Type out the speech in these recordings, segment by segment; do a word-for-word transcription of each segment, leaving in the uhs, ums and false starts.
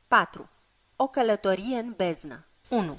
patru. O călătorie în beznă. unu.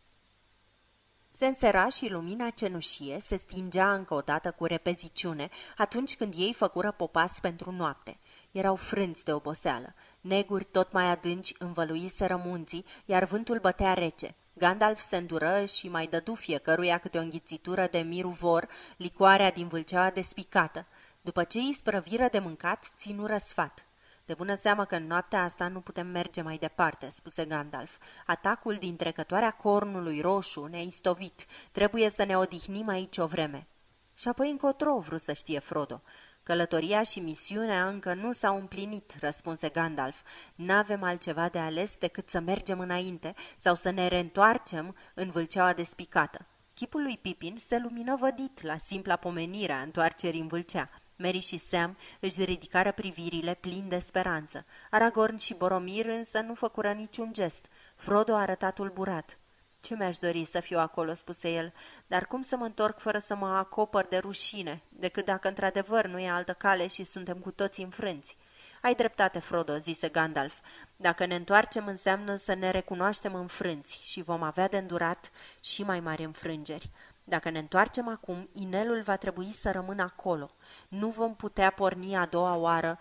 Se însera și lumina cenușie se stingea încă o dată cu repeziciune atunci când ei făcură popas pentru noapte. Erau frânți de oboseală. Neguri tot mai adânci învăluiseră munții, iar vântul bătea rece. Gandalf se îndură și mai dădu fiecăruia câte o înghițitură de miruvor, licoarea din vâlceaua despicată. După ce îi sprăviră de mâncat, ținură sfat. De bună seamă că în noaptea asta nu putem merge mai departe, spuse Gandalf. Atacul din trecătoarea cornului roșu ne-a istovit. Trebuie să ne odihnim aici o vreme. Și apoi încotro, vrut să știe Frodo. Călătoria și misiunea încă nu s-au împlinit, răspunse Gandalf. N-avem altceva de ales decât să mergem înainte sau să ne reîntoarcem în vâlceaua despicată. Chipul lui Pippin se lumină vădit la simpla pomenire a întoarcerii în vâlcea. Merry și Sam își ridicară privirile plini de speranță. Aragorn și Boromir însă nu făcură niciun gest. Frodo arăta tulburat. Ce mi-aș dori să fiu acolo, spuse el, dar cum să mă întorc fără să mă acopăr de rușine, decât dacă într-adevăr nu e altă cale și suntem cu toții înfrânți? Ai dreptate, Frodo, zise Gandalf. Dacă ne întoarcem înseamnă să ne recunoaștem înfrânți și vom avea de îndurat și mai mari înfrângeri. Dacă ne întoarcem acum, inelul va trebui să rămână acolo. Nu vom putea porni a doua oară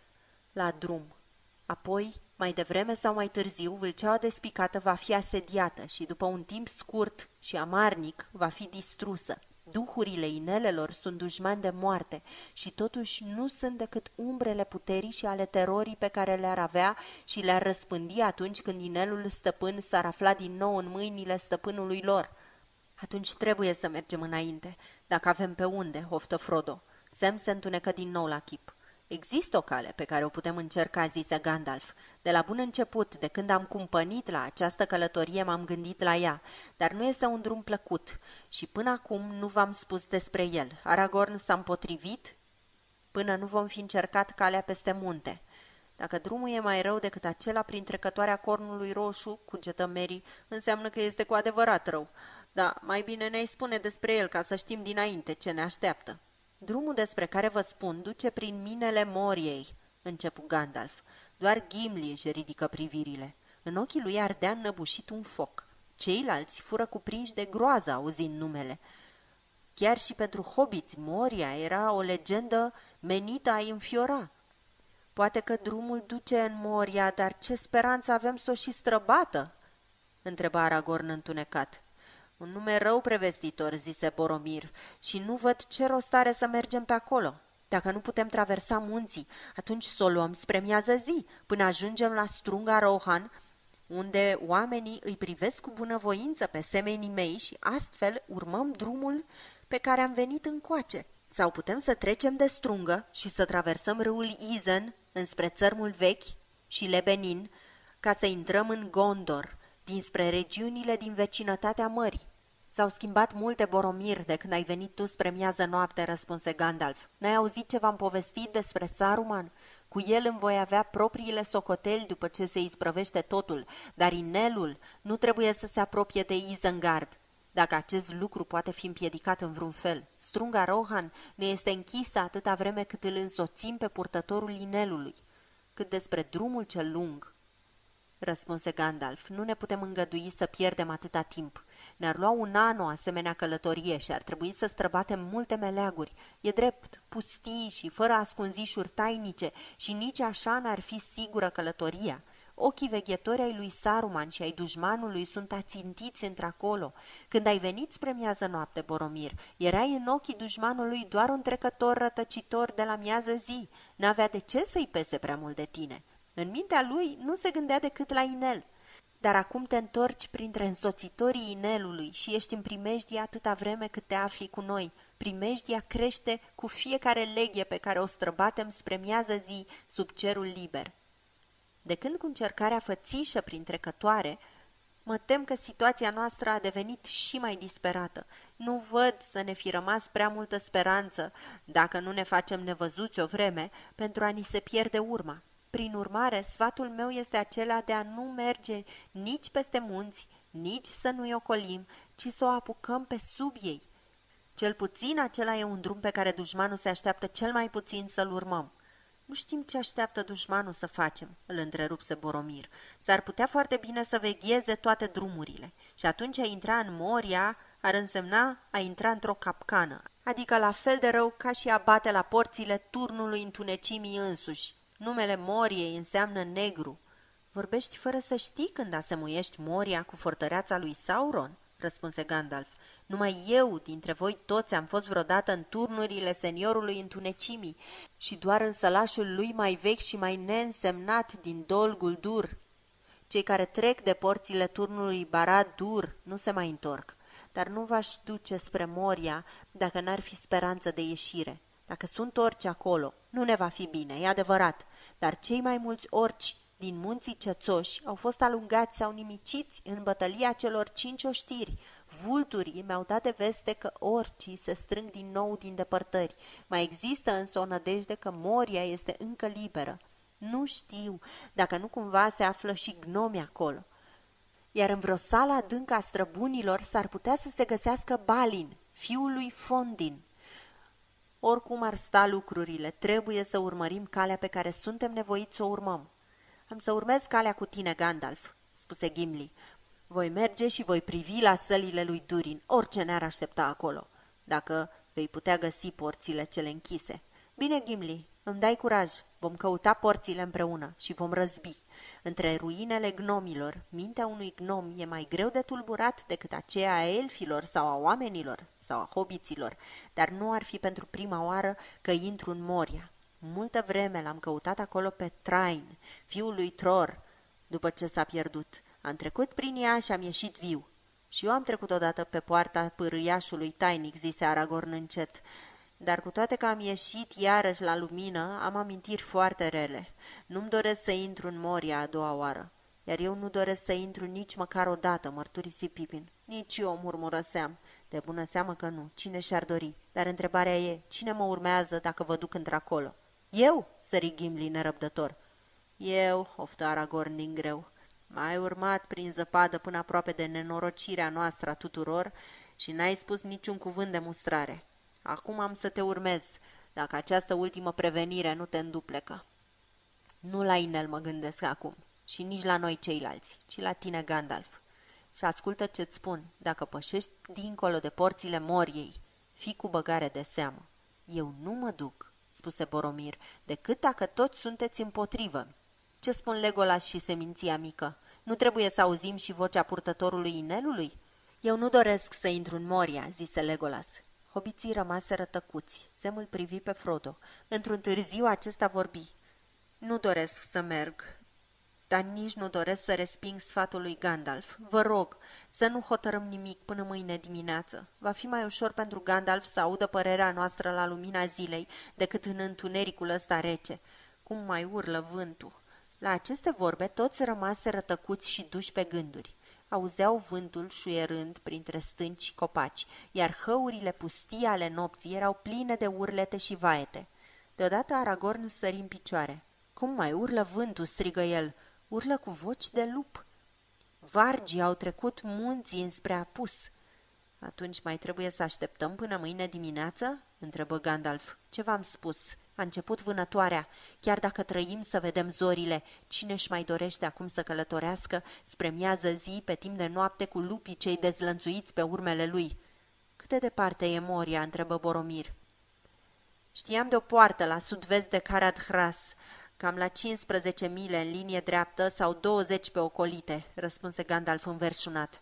la drum. Apoi, mai devreme sau mai târziu, vâlceaua despicată va fi asediată și după un timp scurt și amarnic va fi distrusă. Duhurile inelelor sunt dușmani de moarte și totuși nu sunt decât umbrele puterii și ale terorii pe care le-ar avea și le-ar răspândi atunci când inelul stăpân s-ar afla din nou în mâinile stăpânului lor. Atunci trebuie să mergem înainte, dacă avem pe unde, oftă Frodo. Sam se întunecă din nou la chip. Există o cale pe care o putem încerca, zise Gandalf. De la bun început, de când am cumpănit la această călătorie, m-am gândit la ea, dar nu este un drum plăcut și până acum nu v-am spus despre el. Aragorn s-a împotrivit până nu vom fi încercat calea peste munte. Dacă drumul e mai rău decât acela prin trecătoarea cornului roșu, cugetă Merry, înseamnă că este cu adevărat rău. Da, mai bine ne-ai spune despre el ca să știm dinainte ce ne așteaptă. Drumul despre care vă spun duce prin minele Moriei, începu Gandalf. Doar Gimli își ridică privirile. În ochii lui ardea înnăbușit un foc. Ceilalți fură cuprinși de groază auzind numele. Chiar și pentru hobiți, Moria era o legendă menită a înfiora. Poate că drumul duce în Moria, dar ce speranță avem să o și străbată? Întreba Aragorn întunecat. Un nume rău prevestitor, zise Boromir, și nu văd ce rost are să mergem pe acolo. Dacă nu putem traversa munții, atunci să o luăm spre miază zi, până ajungem la Strunga Rohan, unde oamenii îi privesc cu bunăvoință pe semenii mei și astfel urmăm drumul pe care am venit încoace. Sau putem să trecem de Strungă și să traversăm râul Izen înspre țărmul vechi și Lebenin, ca să intrăm în Gondor, dinspre regiunile din vecinătatea mării. S-au schimbat multe, Boromir, de când ai venit tu spre miază noapte, răspunse Gandalf. N-ai auzit ce v-am povestit despre Saruman? Cu el îmi voi avea propriile socoteli după ce se isprăvește totul, dar inelul nu trebuie să se apropie de Isengard. Dacă acest lucru poate fi împiedicat în vreun fel, Strunga Rohan ne este închisă atâta vreme cât îl însoțim pe purtătorul inelului. Cât despre drumul cel lung, răspunse Gandalf, nu ne putem îngădui să pierdem atâta timp. Ne-ar lua un an o asemenea călătorie și ar trebui să străbatem multe meleaguri. E drept, pustii și fără ascunzișuri tainice și nici așa n-ar fi sigură călătoria. Ochii veghetori ai lui Saruman și ai dușmanului sunt ațintiți într-acolo. Când ai venit spre miază noapte, Boromir, erai în ochii dușmanului doar un trecător rătăcitor de la miază zi. N-avea de ce să-i pese prea mult de tine. În mintea lui nu se gândea decât la inel. Dar acum te întorci printre însoțitorii inelului și ești în primejdie atâta vreme cât te afli cu noi. Primejdia crește cu fiecare leghe pe care o străbatem spre miază zi sub cerul liber. De când cu încercarea fățișă prin trecătoare, mă tem că situația noastră a devenit și mai disperată. Nu văd să ne fi rămas prea multă speranță, dacă nu ne facem nevăzuți o vreme, pentru a ni se pierde urma. Prin urmare, sfatul meu este acela de a nu merge nici peste munți, nici să nu-i ocolim, ci să o apucăm pe sub ei. Cel puțin acela e un drum pe care dușmanul se așteaptă cel mai puțin să-l urmăm. Nu știm ce așteaptă dușmanul să facem, îl întrerupse Boromir. S-ar putea foarte bine să vegheze toate drumurile și atunci a intra în Moria ar însemna a intra într-o capcană, adică la fel de rău ca și a bate la porțile turnului întunecimii însuși. Numele Moriei înseamnă negru. Vorbești fără să știi când asemuiești Moria cu fortăreața lui Sauron, răspunse Gandalf. Numai eu dintre voi toți am fost vreodată în turnurile seniorului întunecimii și doar în sălașul lui mai vechi și mai neînsemnat din Dol Guldur. Cei care trec de porțile turnului Barad-dûr nu se mai întorc, dar nu v-aș duce spre Moria dacă n-ar fi speranță de ieșire. Dacă sunt orci acolo, nu ne va fi bine, e adevărat, dar cei mai mulți orci din munții cețoși au fost alungați sau nimiciți în bătălia celor cinci oștiri. Vulturii mi-au dat de veste că orcii se strâng din nou din depărtări. Mai există însă o nădejde că Moria este încă liberă. Nu știu dacă nu cumva se află și gnomi acolo. Iar în vreo sală adâncă a străbunilor s-ar putea să se găsească Balin, fiul lui Fondin. Oricum ar sta lucrurile, trebuie să urmărim calea pe care suntem nevoiți să o urmăm. Am să urmez calea cu tine, Gandalf, spuse Gimli. Voi merge și voi privi la sălile lui Durin, orice ne-ar aștepta acolo, dacă vei putea găsi porțile cele închise. Bine, Gimli, îmi dai curaj, vom căuta porțile împreună și vom răzbi. Între ruinele gnomilor, mintea unui gnom e mai greu de tulburat decât aceea a elfilor sau a oamenilor sau a hobiților, dar nu ar fi pentru prima oară că intru în Moria. Multă vreme l-am căutat acolo pe Train, fiul lui Tror, după ce s-a pierdut. Am trecut prin ea și am ieșit viu. Și eu am trecut odată pe poarta pârâiașului tainic, zise Aragorn încet. Dar cu toate că am ieșit iarăși la lumină, am amintiri foarte rele. Nu-mi doresc să intru în Moria a doua oară, iar eu nu doresc să intru nici măcar o dată, mărturisi Pippin. Nici eu, murmură Sam. De bună seamă că nu, cine și-ar dori? Dar întrebarea e, cine mă urmează dacă vă duc într-acolo? Eu, sări Gimli nerăbdător. Eu, oftă Aragorn din greu. M-ai urmat prin zăpadă până aproape de nenorocirea noastră a tuturor și n-ai spus niciun cuvânt de mustrare. Acum am să te urmez, dacă această ultimă prevenire nu te înduplecă. Nu la inel mă gândesc acum și nici la noi ceilalți, ci la tine, Gandalf. Și ascultă ce-ți spun, dacă pășești dincolo de porțile Moriei, fii cu băgare de seamă. Eu nu mă duc, spuse Boromir, decât dacă toți sunteți împotrivă. Ce spun Legolas și seminția mică? Nu trebuie să auzim și vocea purtătorului inelului? Eu nu doresc să intru în Moria, zise Legolas. Hobiții rămaseră tăcuți. Sam îl privi pe Frodo. Într-un târziu acesta vorbi. Nu doresc să merg, dar nici nu doresc să resping sfatul lui Gandalf. Vă rog să nu hotărâm nimic până mâine dimineață. Va fi mai ușor pentru Gandalf să audă părerea noastră la lumina zilei decât în întunericul ăsta rece. Cum mai urlă vântul. La aceste vorbe toți rămaseră tăcuți și duși pe gânduri. Auzeau vântul șuierând printre stânci și copaci, iar hăurile pustii ale nopții erau pline de urlete și vaete. Deodată Aragorn sări în picioare. Cum mai urlă vântul?" strigă el. Urlă cu voci de lup. Vargii au trecut munții înspre apus. Atunci mai trebuie să așteptăm până mâine dimineață?" întrebă Gandalf. Ce v-am spus? A început vânătoarea. Chiar dacă trăim să vedem zorile, cine-și mai dorește acum să călătorească spre miază zi pe timp de noapte cu lupii cei dezlănțuiți pe urmele lui? Cât de departe e Moria?" întrebă Boromir. Știam de o poartă la sud-vest de Caradhras, cam la cincisprezece mile în linie dreaptă sau douăzeci pe ocolite, răspunse Gandalf înverșunat.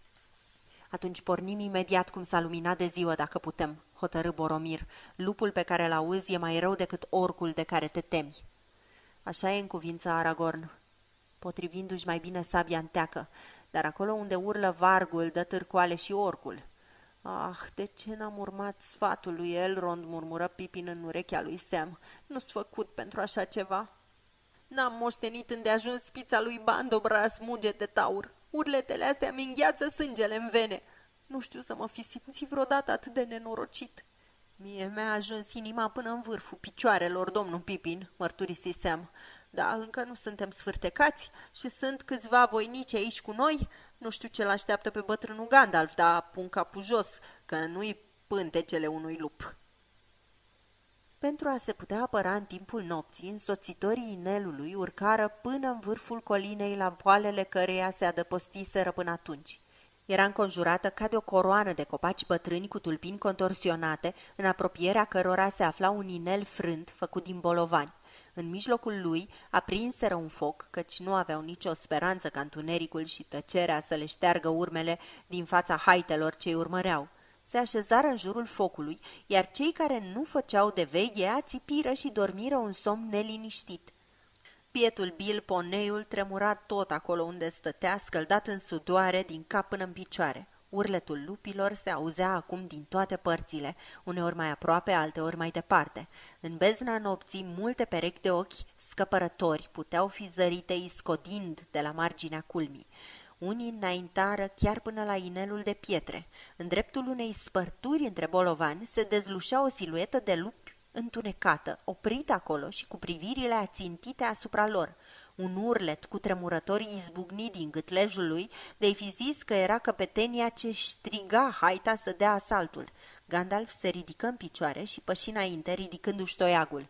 Atunci pornim imediat cum s-a luminat de ziua, dacă putem, hotărâ Boromir. Lupul pe care l-auzi e mai rău decât orcul de care te temi. Așa e în cuvință Aragorn, potrivindu-și mai bine sabia în teacă, dar acolo unde urlă vargul, dă târcoale și orcul. Ah, de ce n-am urmat sfatul lui Elrond, murmură Pippin în urechea lui Sam. Nu-s făcut pentru așa ceva. N-am moștenit îndeajuns spița lui Bandobra a smuge de taur. Urletele astea mi îngheață sângele în vene. Nu știu să mă fi simțit vreodată atât de nenorocit. Mie mi-a ajuns inima până în vârful picioarelor, domnul Pippin, mărturisi Sam. Dar încă nu suntem sfârtecați și sunt câțiva voinici aici cu noi. Nu știu ce l-așteaptă pe bătrânul Gandalf, dar pun capul jos, că nu-i pântecele unui lup. Pentru a se putea apăra în timpul nopții, însoțitorii inelului urcară până în vârful colinei la poalele căreia se adăpostiseră până atunci. Era înconjurată ca de o coroană de copaci bătrâni cu tulpini contorsionate, în apropierea cărora se afla un inel frânt făcut din bolovani. În mijlocul lui aprinseră un foc, căci nu aveau nicio speranță ca întunericul și tăcerea să le șteargă urmele din fața haitelor ce-i urmăreau. Se așezară în jurul focului, iar cei care nu făceau de veche ațipiră și dormiră un somn neliniștit. Bietul Bill, poneiul, tremura tot acolo unde stătea, scăldat în sudoare din cap până în picioare. Urletul lupilor se auzea acum din toate părțile, uneori mai aproape, alteori mai departe. În bezna nopții, multe perechi de ochi scăpărători puteau fi zărite iscodind de la marginea culmii. Unii înaintară chiar până la inelul de pietre. În dreptul unei spărturi între bolovani se dezlușea o siluetă de lupi întunecată, oprită acolo și cu privirile ațintite asupra lor. Un urlet cutremurător izbucni din gâtlejul lui, de-i fi zis că era căpetenia ce striga haita să dea asaltul. Gandalf se ridică în picioare și păși înainte, ridicându-și toiagul.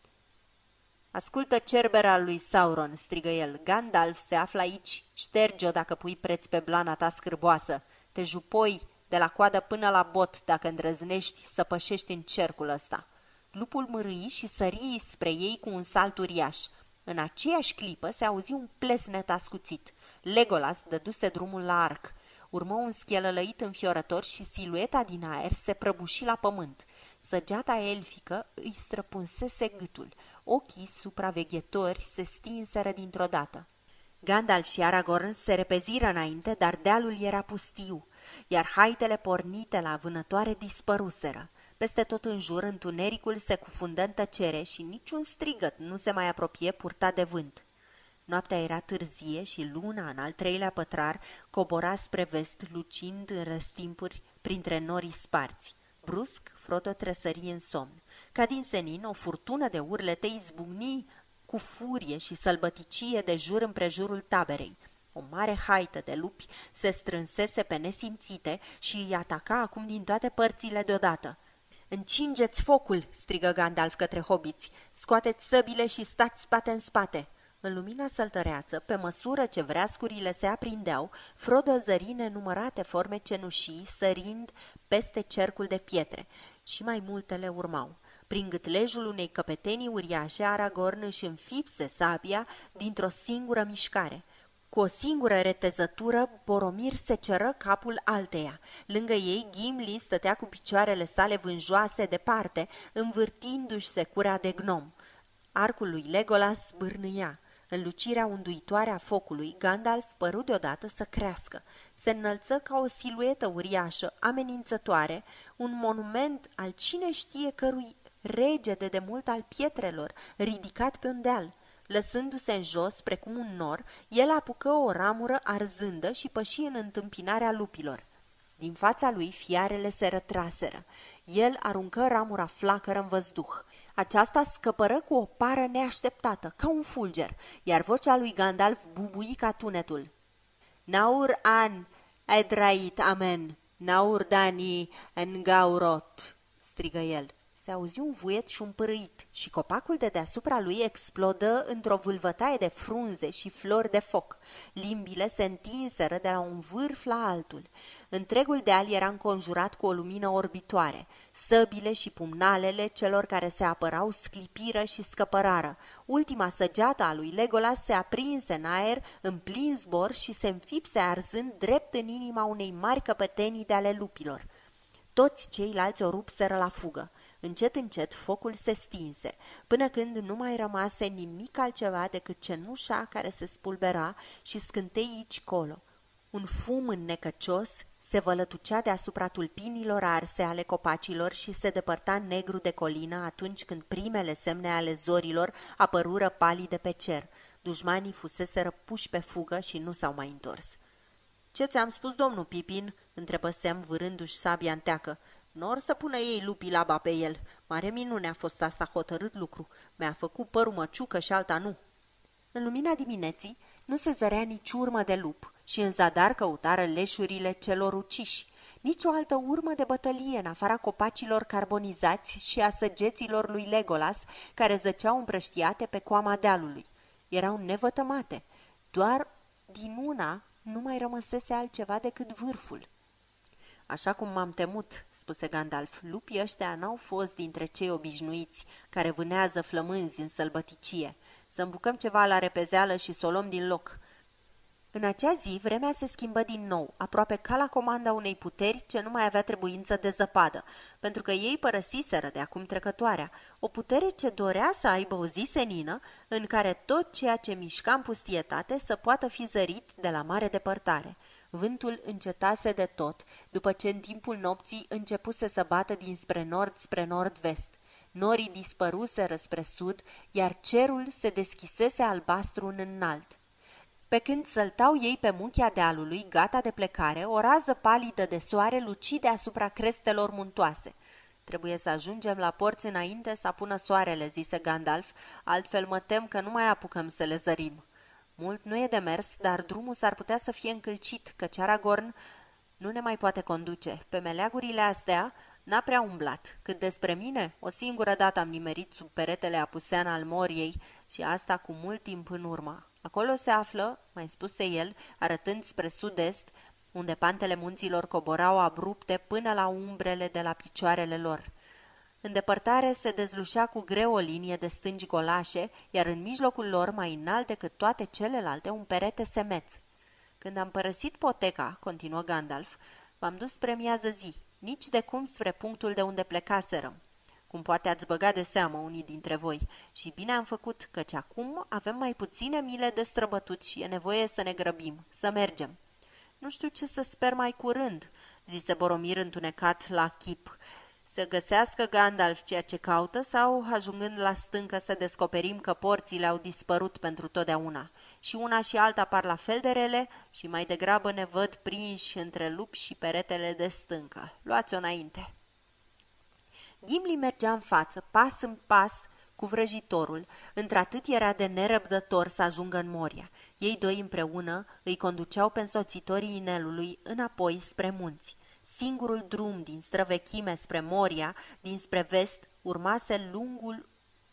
"Ascultă, cerbera lui Sauron!" strigă el. "Gandalf se află aici. Șterge-o dacă pui preț pe blana ta scârboasă. Te jupoi de la coadă până la bot dacă îndrăznești să pășești în cercul ăsta." Lupul mârâi și sări spre ei cu un salt uriaș. În aceeași clipă se auzi un plesnet ascuțit. Legolas dăduse drumul la arc. Urmă un schelălăit înfiorător și silueta din aer se prăbuși la pământ. Săgeata elfică îi străpunsese gâtul. Ochii supraveghetori se stinseră dintr-o dată. Gandalf și Aragorn se repeziră înainte, dar dealul era pustiu, iar haitele pornite la vânătoare dispăruseră. Peste tot în jur, întunericul se cufundă în tăcere și niciun strigăt nu se mai apropie purtat de vânt. Noaptea era târzie și luna, în al treilea pătrar, cobora spre vest, lucind în răstimpuri printre norii sparți. Brusc, Frodo tresări în somn. Ca din senin, o furtună de urlete izbucni cu furie și sălbăticie de jur împrejurul taberei. O mare haită de lupi se strânsese pe nesimțite și îi ataca acum din toate părțile deodată. "Încingeți focul!" strigă Gandalf către hobiți. "Scoateți săbile și stați spate în spate!" În lumina săltăreață, pe măsură ce vreascurile se aprindeau, Frodo zări nenumărate forme cenușii sărind peste cercul de pietre și mai multele urmau. Prin gâtlejul unei căpetenii uriașe, Aragorn își înfipse sabia dintr-o singură mișcare. Cu o singură retezătură, Boromir se ceră capul alteia. Lângă ei, Gimli stătea cu picioarele sale vânjoase departe, învârtindu-și secura de gnom. Arcul lui Legolas bârnâia. În lucirea unduitoare a focului, Gandalf păru deodată să crească. Se înălță ca o siluetă uriașă, amenințătoare, un monument al cine știe cărui rege de demult al pietrelor, ridicat pe un deal. Lăsându-se în jos, precum un nor, el apucă o ramură arzândă și păși în întâmpinarea lupilor. Din fața lui fiarele se rătraseră. El aruncă ramura flacără în văzduh. Aceasta scăpără cu o pară neașteptată, ca un fulger, iar vocea lui Gandalf bubui ca tunetul. "Naur an edrait amen, naur dani en gaurot", strigă el. Se auzi un vuiet și un pârâit și copacul de deasupra lui explodă într-o vâlvătaie de frunze și flori de foc. Limbile se întinseră de la un vârf la altul. Întregul deal era înconjurat cu o lumină orbitoare. Săbile și pumnalele celor care se apărau sclipiră și scăpărară. Ultima săgeată a lui Legolas se aprinse în aer, în plin zbor și se înfipse arzând drept în inima unei mari căpetenii de ale lupilor. Toți ceilalți o rupseră la fugă. Încet, încet, focul se stinse, până când nu mai rămase nimic altceva decât cenușa care se spulbera și scântei aici colo. Un fum înnecăcios se vălătucea deasupra tulpinilor arse ale copacilor și se depărta negru de colină atunci când primele semne ale zorilor apărură palide pe cer. Dușmanii fuseseră puși pe fugă și nu s-au mai întors. "Ce ți-am spus, domnul Pipin?" întrebă Sam, vârându-și sabia în teacă. "N-or să pună ei lupii laba pe el. Mare minune a fost asta, hotărât lucru. Mi-a făcut părul măciucă și alta nu." În lumina dimineții nu se zărea nici urmă de lup și în zadar căutară leșurile celor uciși. Nici o altă urmă de bătălie în afara copacilor carbonizați și a săgeților lui Legolas, care zăceau împrăștiate pe coama dealului. Erau nevătămate. Doar din una nu mai rămăsese altceva decât vârful. Așa cum m-am temut, spuse Gandalf, lupii ăștia n-au fost dintre cei obișnuiți, care vânează flămânzi în sălbăticie. Să îmbucăm ceva la repezeală și să o luăm din loc. În acea zi, vremea se schimbă din nou, aproape ca la comanda unei puteri ce nu mai avea trebuință de zăpadă, pentru că ei părăsiseră de acum trecătoarea, o putere ce dorea să aibă o zi senină, în care tot ceea ce mișca în pustietate să poată fi zărit de la mare depărtare. Vântul încetase de tot, după ce în timpul nopții începuse să bată dinspre nord spre nord-vest. Norii dispăruseră spre sud, iar cerul se deschisese albastru în înalt. Pe când săltau ei pe munchia dealului, gata de plecare, o rază palidă de soare luci deasupra crestelor muntoase. Trebuie să ajungem la porți înainte să apună soarele, zise Gandalf, altfel mă tem că nu mai apucăm să le zărim. Mult nu e de mers, dar drumul s-ar putea să fie încălcit, căci Aragorn nu ne mai poate conduce. Pe meleagurile astea n-a prea umblat. Cât despre mine, o singură dată am nimerit sub peretele apusean al Moriei și asta cu mult timp în urmă. Acolo se află, mai spuse el, arătând spre sud-est, unde pantele munților coborau abrupte până la umbrele de la picioarele lor. În depărtare se dezlușea cu greu o linie de stânci golașe, iar în mijlocul lor, mai înalt decât toate celelalte, un perete semeț. Când am părăsit poteca, continuă Gandalf, v-am dus spre miază zi, nici de cum spre punctul de unde plecaserăm. Cum poate ați băgat de seamă unii dintre voi, și bine am făcut, căci acum avem mai puține mile de străbătut și e nevoie să ne grăbim, să mergem. Nu știu ce să sper mai curând, zise Boromir întunecat la chip. Să găsească Gandalf ceea ce caută sau, ajungând la stâncă, să descoperim că porțile au dispărut pentru totdeauna. Și una și alta par la fel de rele și mai degrabă ne văd prinși între lupi și peretele de stâncă. Luați-o înainte. Gimli mergea în față, pas în pas, cu vrăjitorul, într-atât era de nerăbdător să ajungă în Moria. Ei doi împreună îi conduceau pe însoțitorii inelului înapoi spre munți. Singurul drum din străvechime spre Moria, dinspre vest, urmase lungul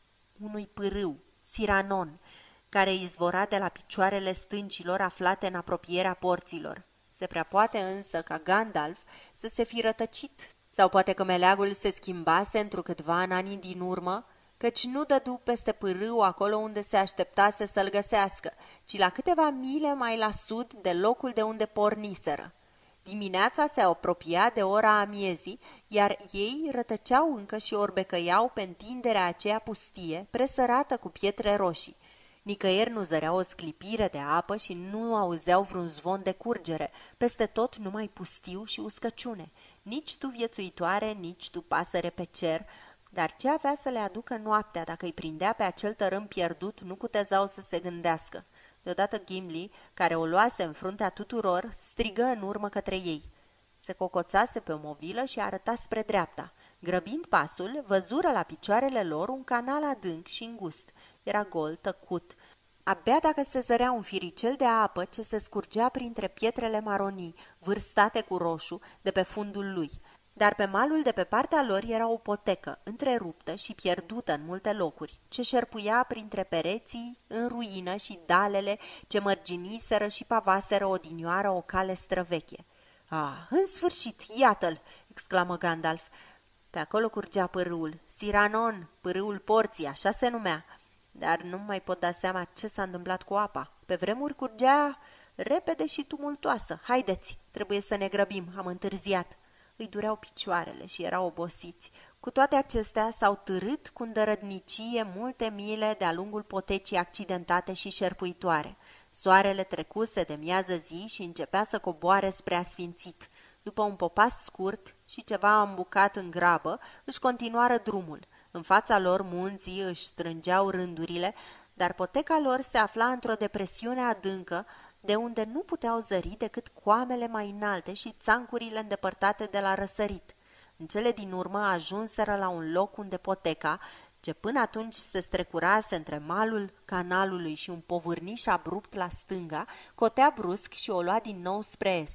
unui pârâu, Siranon, care izvora de la picioarele stâncilor aflate în apropierea porților. Se prea poate însă ca Gandalf să se fi rătăcit, sau poate că meleagul se schimbase întrucâtva în anii din urmă, căci nu dădu peste pârâu acolo unde se așteptase să-l găsească, ci la câteva mile mai la sud de locul de unde porniseră. Dimineața se apropia de ora amiezii, iar ei rătăceau încă și orbecăiau pe întinderea aceea pustie, presărată cu pietre roșii. Nicăieri nu zărea o sclipire de apă și nu auzeau vreun zvon de curgere, peste tot numai pustiu și uscăciune. Nici tu viețuitoare, nici tu pasăre pe cer, dar ce avea să le aducă noaptea dacă îi prindea pe acel tărâm pierdut, nu cutezau să se gândească. Deodată Gimli, care o luase în fruntea tuturor, strigă în urmă către ei. Se cocoțase pe o movilă și arăta spre dreapta. Grăbind pasul, văzură la picioarele lor un canal adânc și îngust. Era gol, tăcut. Abia dacă se zărea un firicel de apă ce se scurgea printre pietrele maronii, vârstate cu roșu, de pe fundul lui. Dar pe malul de pe partea lor era o potecă, întreruptă și pierdută în multe locuri, ce șerpuia printre pereții în ruină și dalele ce mărginiseră și pavaseră odinioară o cale străveche. Ah, în sfârșit, iată-l!" exclamă Gandalf. Pe acolo curgea pârâul, Siranon, pârâul porții, așa se numea. Dar nu mai pot da seama ce s-a întâmplat cu apa. Pe vremuri curgea repede și tumultoasă. Haideți, trebuie să ne grăbim, am întârziat." Îi dureau picioarele și erau obosiți. Cu toate acestea s-au târât cu îndărădnicie multe mile de-a lungul potecii accidentate și șerpuitoare. Soarele trecuse de miază zi și începea să coboare spre asfințit. După un popas scurt și ceva îmbucat în grabă, își continuară drumul. În fața lor munții își strângeau rândurile, dar poteca lor se afla într-o depresiune adâncă, de unde nu puteau zări decât coamele mai înalte și țancurile îndepărtate de la răsărit. În cele din urmă ajunseră la un loc unde poteca, ce până atunci se strecurase între malul canalului și un povârniș abrupt la stânga, cotea brusc și o lua din nou spre est.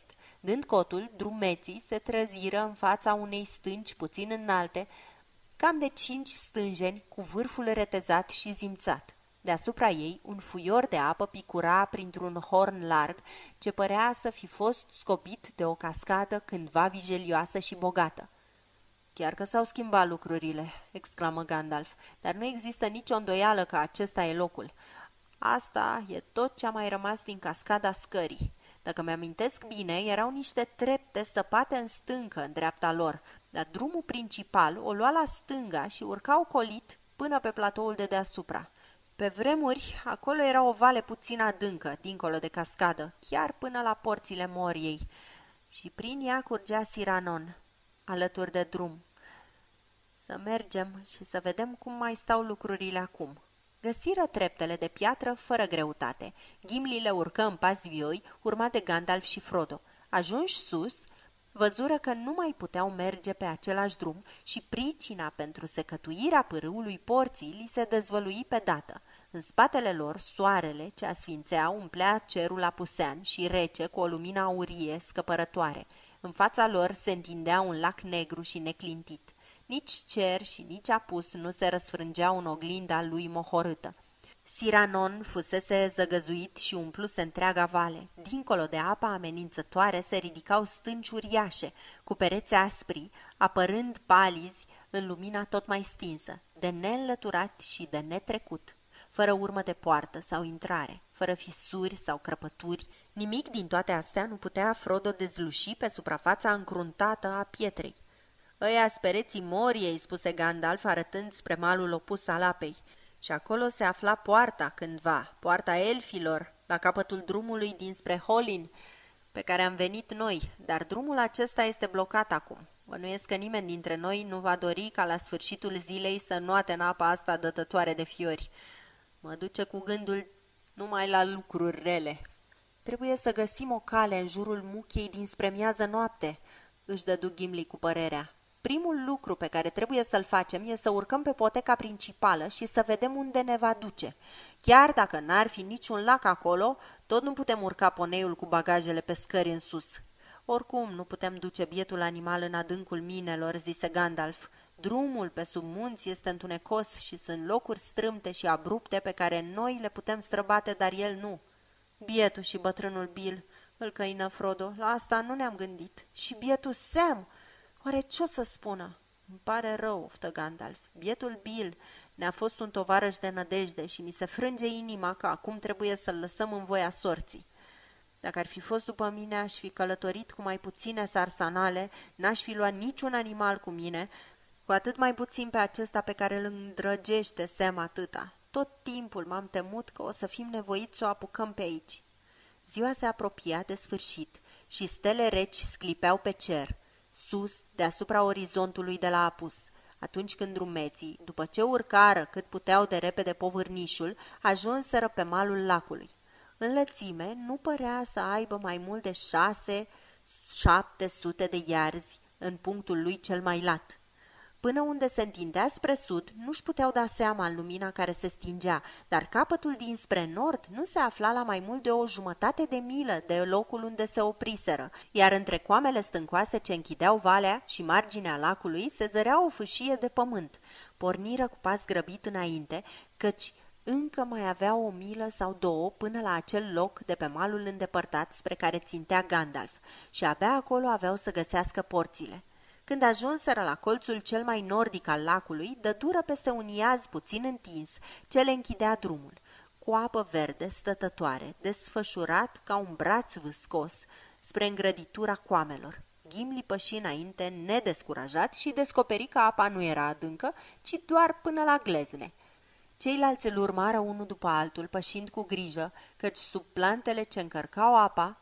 Dând cotul, drumeții se treziră în fața unei stânci puțin înalte, cam de cinci stânjeni cu vârful retezat și zimțat. Deasupra ei, un fuior de apă picura printr-un horn larg, ce părea să fi fost scopit de o cascadă cândva vijelioasă și bogată. Chiar că s-au schimbat lucrurile, exclamă Gandalf, dar nu există nicio îndoială că acesta e locul. Asta e tot ce a mai rămas din cascada scării. Dacă mi-amintesc bine, erau niște trepte săpate în stâncă în dreapta lor, dar drumul principal o lua la stânga și urcau colit până pe platoul de deasupra. Pe vremuri, acolo era o vale puțin adâncă, dincolo de cascadă, chiar până la porțile Moriei, și prin ea curgea Siranon, alături de drum. Să mergem și să vedem cum mai stau lucrurile acum. Găsiră treptele de piatră fără greutate. Gimli le urcă în pas vioi, urmat de Gandalf și Frodo. Ajunși sus, văzură că nu mai puteau merge pe același drum și pricina pentru secătuirea pârâului porții li se dezvălui pe dată. În spatele lor, soarele ce asfințea umplea cerul apusean și rece cu o lumină aurie scăpărătoare. În fața lor se întindea un lac negru și neclintit. Nici cer și nici apus nu se răsfrângeau în oglinda lui mohorâtă. Siranon fusese zăgăzuit și umpluse întreaga vale. Dincolo de apa amenințătoare se ridicau stânci uriașe, cu pereți aspri, apărând palizi în lumina tot mai stinsă, de neînlăturat și de netrecut, fără urmă de poartă sau intrare, fără fisuri sau crăpături. Nimic din toate astea nu putea Frodo dezluși pe suprafața încruntată a pietrei. Ăia-s pereții Moriei, spuse Gandalf, arătând spre malul opus al apei. Și acolo se afla poarta cândva, poarta elfilor, la capătul drumului dinspre Holin, pe care am venit noi, dar drumul acesta este blocat acum. Bănuiesc că nimeni dintre noi nu va dori ca la sfârșitul zilei să nuate în apa asta dătătoare de fiori. Mă duce cu gândul numai la lucruri rele. Trebuie să găsim o cale în jurul muchiei dinspre miază noapte, își dădu Gimli cu părerea. Primul lucru pe care trebuie să-l facem e să urcăm pe poteca principală și să vedem unde ne va duce. Chiar dacă n-ar fi niciun lac acolo, tot nu putem urca poneiul cu bagajele pe scări în sus. Oricum, nu putem duce bietul animal în adâncul minelor, zise Gandalf. Drumul pe sub munți este întunecos și sunt locuri strâmte și abrupte pe care noi le putem străbate, dar el nu. Bietul și bătrânul Bil, îl căină Frodo, la asta nu ne-am gândit. Și bietul Sam! Oare ce-o să spună? Îmi pare rău, oftă Gandalf. Bietul Bil ne-a fost un tovarăș de nădejde și mi se frânge inima că acum trebuie să-l lăsăm în voia sorții. Dacă ar fi fost după mine, aș fi călătorit cu mai puține sarsanale, n-aș fi luat niciun animal cu mine, cu atât mai puțin pe acesta pe care îl îndrăgește Sam atâta. Tot timpul m-am temut că o să fim nevoiți să o apucăm pe aici. Ziua se apropia de sfârșit și stele reci sclipeau pe cer, sus, deasupra orizontului de la apus, atunci când drumeții, după ce urcară cât puteau de repede povârnișul, ajunseră pe malul lacului. În lățime nu părea să aibă mai mult de șase, șapte sute de iarzi în punctul lui cel mai lat. Până unde se întindea spre sud, nu-și puteau da seama în lumina care se stingea, dar capătul dinspre nord nu se afla la mai mult de o jumătate de milă de locul unde se opriseră, iar între coamele stâncoase ce închideau valea și marginea lacului se zărea o fâșie de pământ. Porniră cu pas grăbit înainte, căci încă mai avea o milă sau două până la acel loc de pe malul îndepărtat spre care țintea Gandalf și abia acolo aveau să găsească porțile. Când ajunseră la colțul cel mai nordic al lacului, dădură peste un iaz puțin întins, ce le închidea drumul, cu apă verde stătătoare, desfășurat ca un braț vâscos, spre îngrăditura coamelor. Gimli păși înainte, nedescurajat, și descoperi că apa nu era adâncă, ci doar până la glezne. Ceilalți îl urmară unul după altul, pășind cu grijă, căci sub plantele ce încărcau apa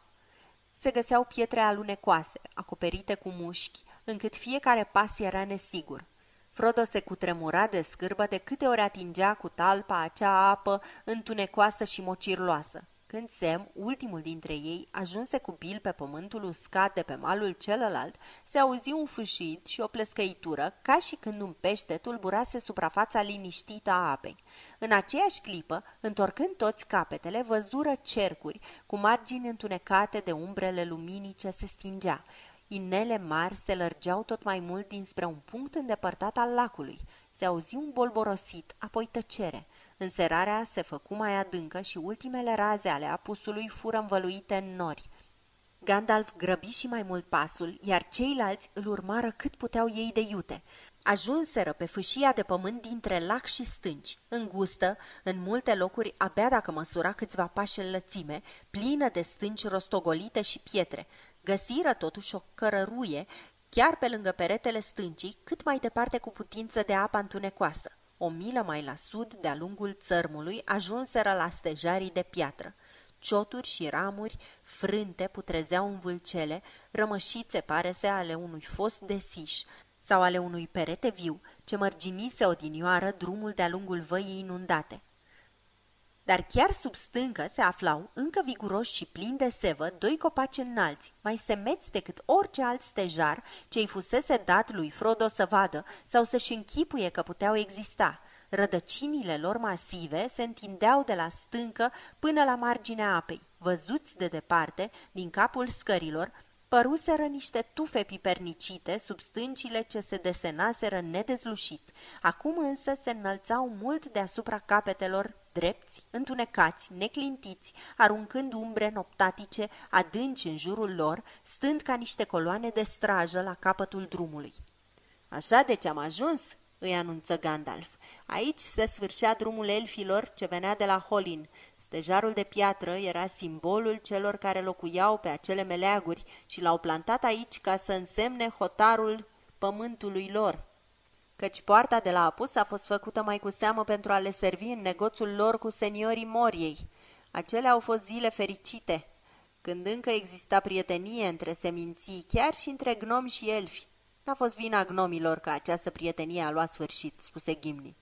se găseau pietre alunecoase, acoperite cu mușchi, încât fiecare pas era nesigur. Frodo se cutremura de scârbă de câte ori atingea cu talpa acea apă întunecoasă și mocirloasă. Când Sam, ultimul dintre ei, ajunse cu Bill pe pământul uscat de pe malul celălalt, se auzi un fâșit și o plescăitură, ca și când un pește tulburase suprafața liniștită a apei. În aceeași clipă, întorcând toți capetele, văzură cercuri cu margini întunecate de umbrele luminii ce se stingea. Inele mari se lărgeau tot mai mult dinspre un punct îndepărtat al lacului. Se auzi un bolborosit, apoi tăcere. Înserarea se făcu mai adâncă și ultimele raze ale apusului fură învăluite în nori. Gandalf grăbi și mai mult pasul, iar ceilalți îl urmară cât puteau ei de iute. Ajunseră pe fâșia de pământ dintre lac și stânci, îngustă, în multe locuri abia dacă măsura câțiva pași în lățime, plină de stânci rostogolite și pietre. Găsiră totuși o cărăruie, chiar pe lângă peretele stâncii, cât mai departe cu putință de apa întunecoasă. O milă mai la sud, de-a lungul țărmului, ajunseră la stejarii de piatră. Cioturi și ramuri frânte putrezeau în vâlcele, rămășițe parese ale unui fost desiș sau ale unui perete viu, ce mărginise odinioară drumul de-a lungul văii inundate. Dar chiar sub stâncă se aflau, încă viguroși și plini de sevă, doi copaci înalți, mai semeți decât orice alt stejar ce-i fusese dat lui Frodo să vadă sau să-și închipuie că puteau exista. Rădăcinile lor masive se întindeau de la stâncă până la marginea apei. Văzuți de departe, din capul scărilor, păruseră niște tufe pipernicite sub stâncile ce se desenaseră nedezlușit. Acum însă se înălțau mult deasupra capetelor, drepți, întunecați, neclintiți, aruncând umbre noptatice adânci în jurul lor, stând ca niște coloane de strajă la capătul drumului. Așa deci am ajuns, îi anunță Gandalf. Aici se sfârșea drumul elfilor ce venea de la Holin. Stejarul de piatră era simbolul celor care locuiau pe acele meleaguri și l-au plantat aici ca să însemne hotarul pământului lor, căci poarta de la apus a fost făcută mai cu seamă pentru a le servi în negoțul lor cu seniorii Moriei. Acelea au fost zile fericite, când încă exista prietenie între seminții, chiar și între gnomi și elfi. N-a fost vina gnomilor că această prietenie a luat sfârșit, spuse Gimli.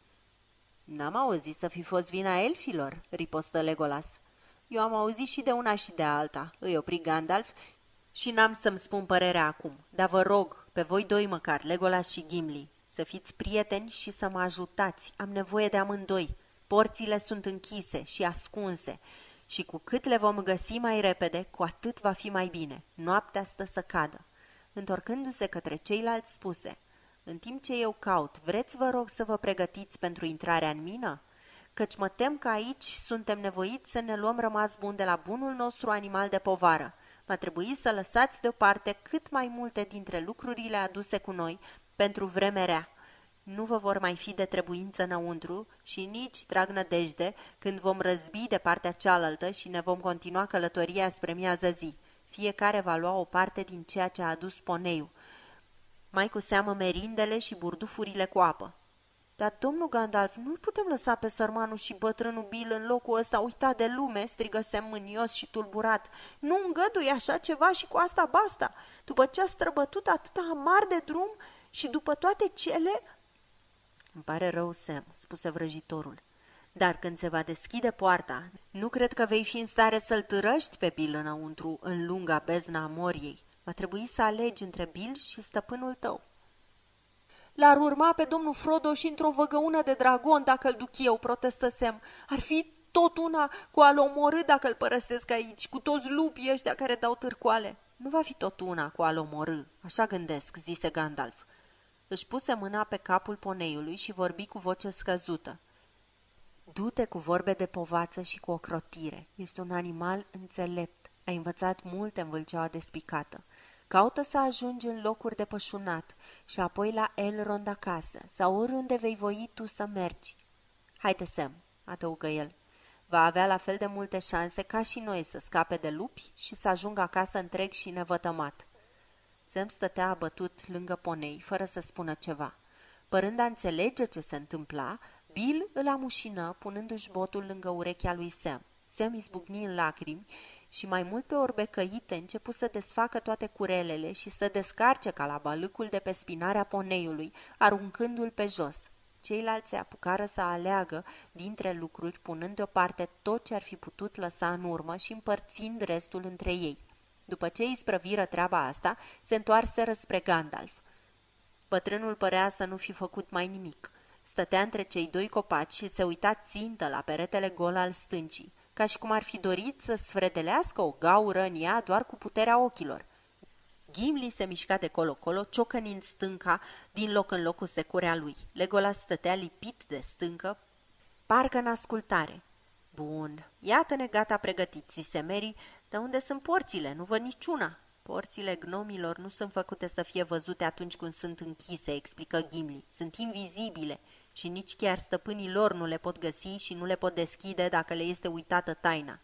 N-am auzit să fi fost vina elfilor, ripostă Legolas. Eu am auzit și de una și de alta, îi opri Gandalf, și n-am să-mi spun părerea acum, dar vă rog, pe voi doi măcar, Legolas și Gimli, să fiți prieteni și să mă ajutați, am nevoie de amândoi. Porțile sunt închise și ascunse și cu cât le vom găsi mai repede, cu atât va fi mai bine. Noaptea stă să cadă. Întorcându-se către ceilalți spuse, în timp ce eu caut, vreți vă rog să vă pregătiți pentru intrarea în mină? Căci mă tem că aici suntem nevoiți să ne luăm rămas bun de la bunul nostru animal de povară. Va trebui să lăsați deoparte cât mai multe dintre lucrurile aduse cu noi pentru vreme rea. Nu vă vor mai fi de trebuință înăuntru și nici drag nădejde când vom răzbi de partea cealaltă și ne vom continua călătoria spre miază zi. Fiecare va lua o parte din ceea ce a adus poneiul, mai cu seamă merindele și burdufurile cu apă. Dar, domnul Gandalf, nu-l putem lăsa pe sărmanul și bătrânul Bill în locul ăsta uitat de lume, strigă Sam mânios și tulburat. Nu îngădui așa ceva și cu asta basta. După ce a străbătut atâta amar de drum și după toate cele... Îmi pare rău, Sam, spuse vrăjitorul. Dar când se va deschide poarta, nu cred că vei fi în stare să-l târăști pe Bill înăuntru, în lunga bezna a Moriei. Va trebui să alegi între Bill și stăpânul tău. L-ar urma pe domnul Frodo și într-o văgăună de dragon dacă îl duc eu, protestă Sam. Ar fi tot una cu a-l omorâ dacă îl părăsesc aici, cu toți lupii ăștia care dau târcoale. Nu va fi tot una cu a-l omorâ, așa gândesc, zise Gandalf. Își puse mâna pe capul poneiului și vorbi cu voce scăzută. Du-te cu vorbe de povață și cu ocrotire. Ești un animal înțelept. Ai învățat multe în vâlceaua despicată. Caută să ajungi în locuri de pășunat și apoi la Elrond acasă sau oriunde vei voi tu să mergi. Haide, Sam, adăugă el. Va avea la fel de multe șanse ca și noi să scape de lupi și să ajungă acasă întreg și nevătămat. Sam stătea abătut lângă ponei, fără să spună ceva. Părând a înțelege ce se întâmpla, Bill îl amușină, punându-și botul lângă urechea lui Sam. Sam izbucni în lacrimi și mai mult pe orbecăite începu să desfacă toate curelele și să descarce calabalâcul de pe spinarea poneiului, aruncându-l pe jos. Ceilalți se apucară să aleagă dintre lucruri, punând deoparte tot ce ar fi putut lăsa în urmă și împărțind restul între ei. După ce isprăviră treaba asta, se întoarseră spre Gandalf. Bătrânul părea să nu fi făcut mai nimic. Stătea între cei doi copaci și se uita țintă la peretele gol al stâncii, ca și cum ar fi dorit să sfredelească o gaură în ea doar cu puterea ochilor. Gimli se mișca de colo-colo, ciocănind stânca din loc în loc cu securea lui. Legolas stătea lipit de stâncă, parcă în ascultare. Bun, iată-ne gata pregătiți, zise Merry, dar unde sunt porțile? Nu văd niciuna. Porțile gnomilor nu sunt făcute să fie văzute atunci când sunt închise, explică Gimli. Sunt invizibile și nici chiar stăpânii lor nu le pot găsi și nu le pot deschide dacă le este uitată taina.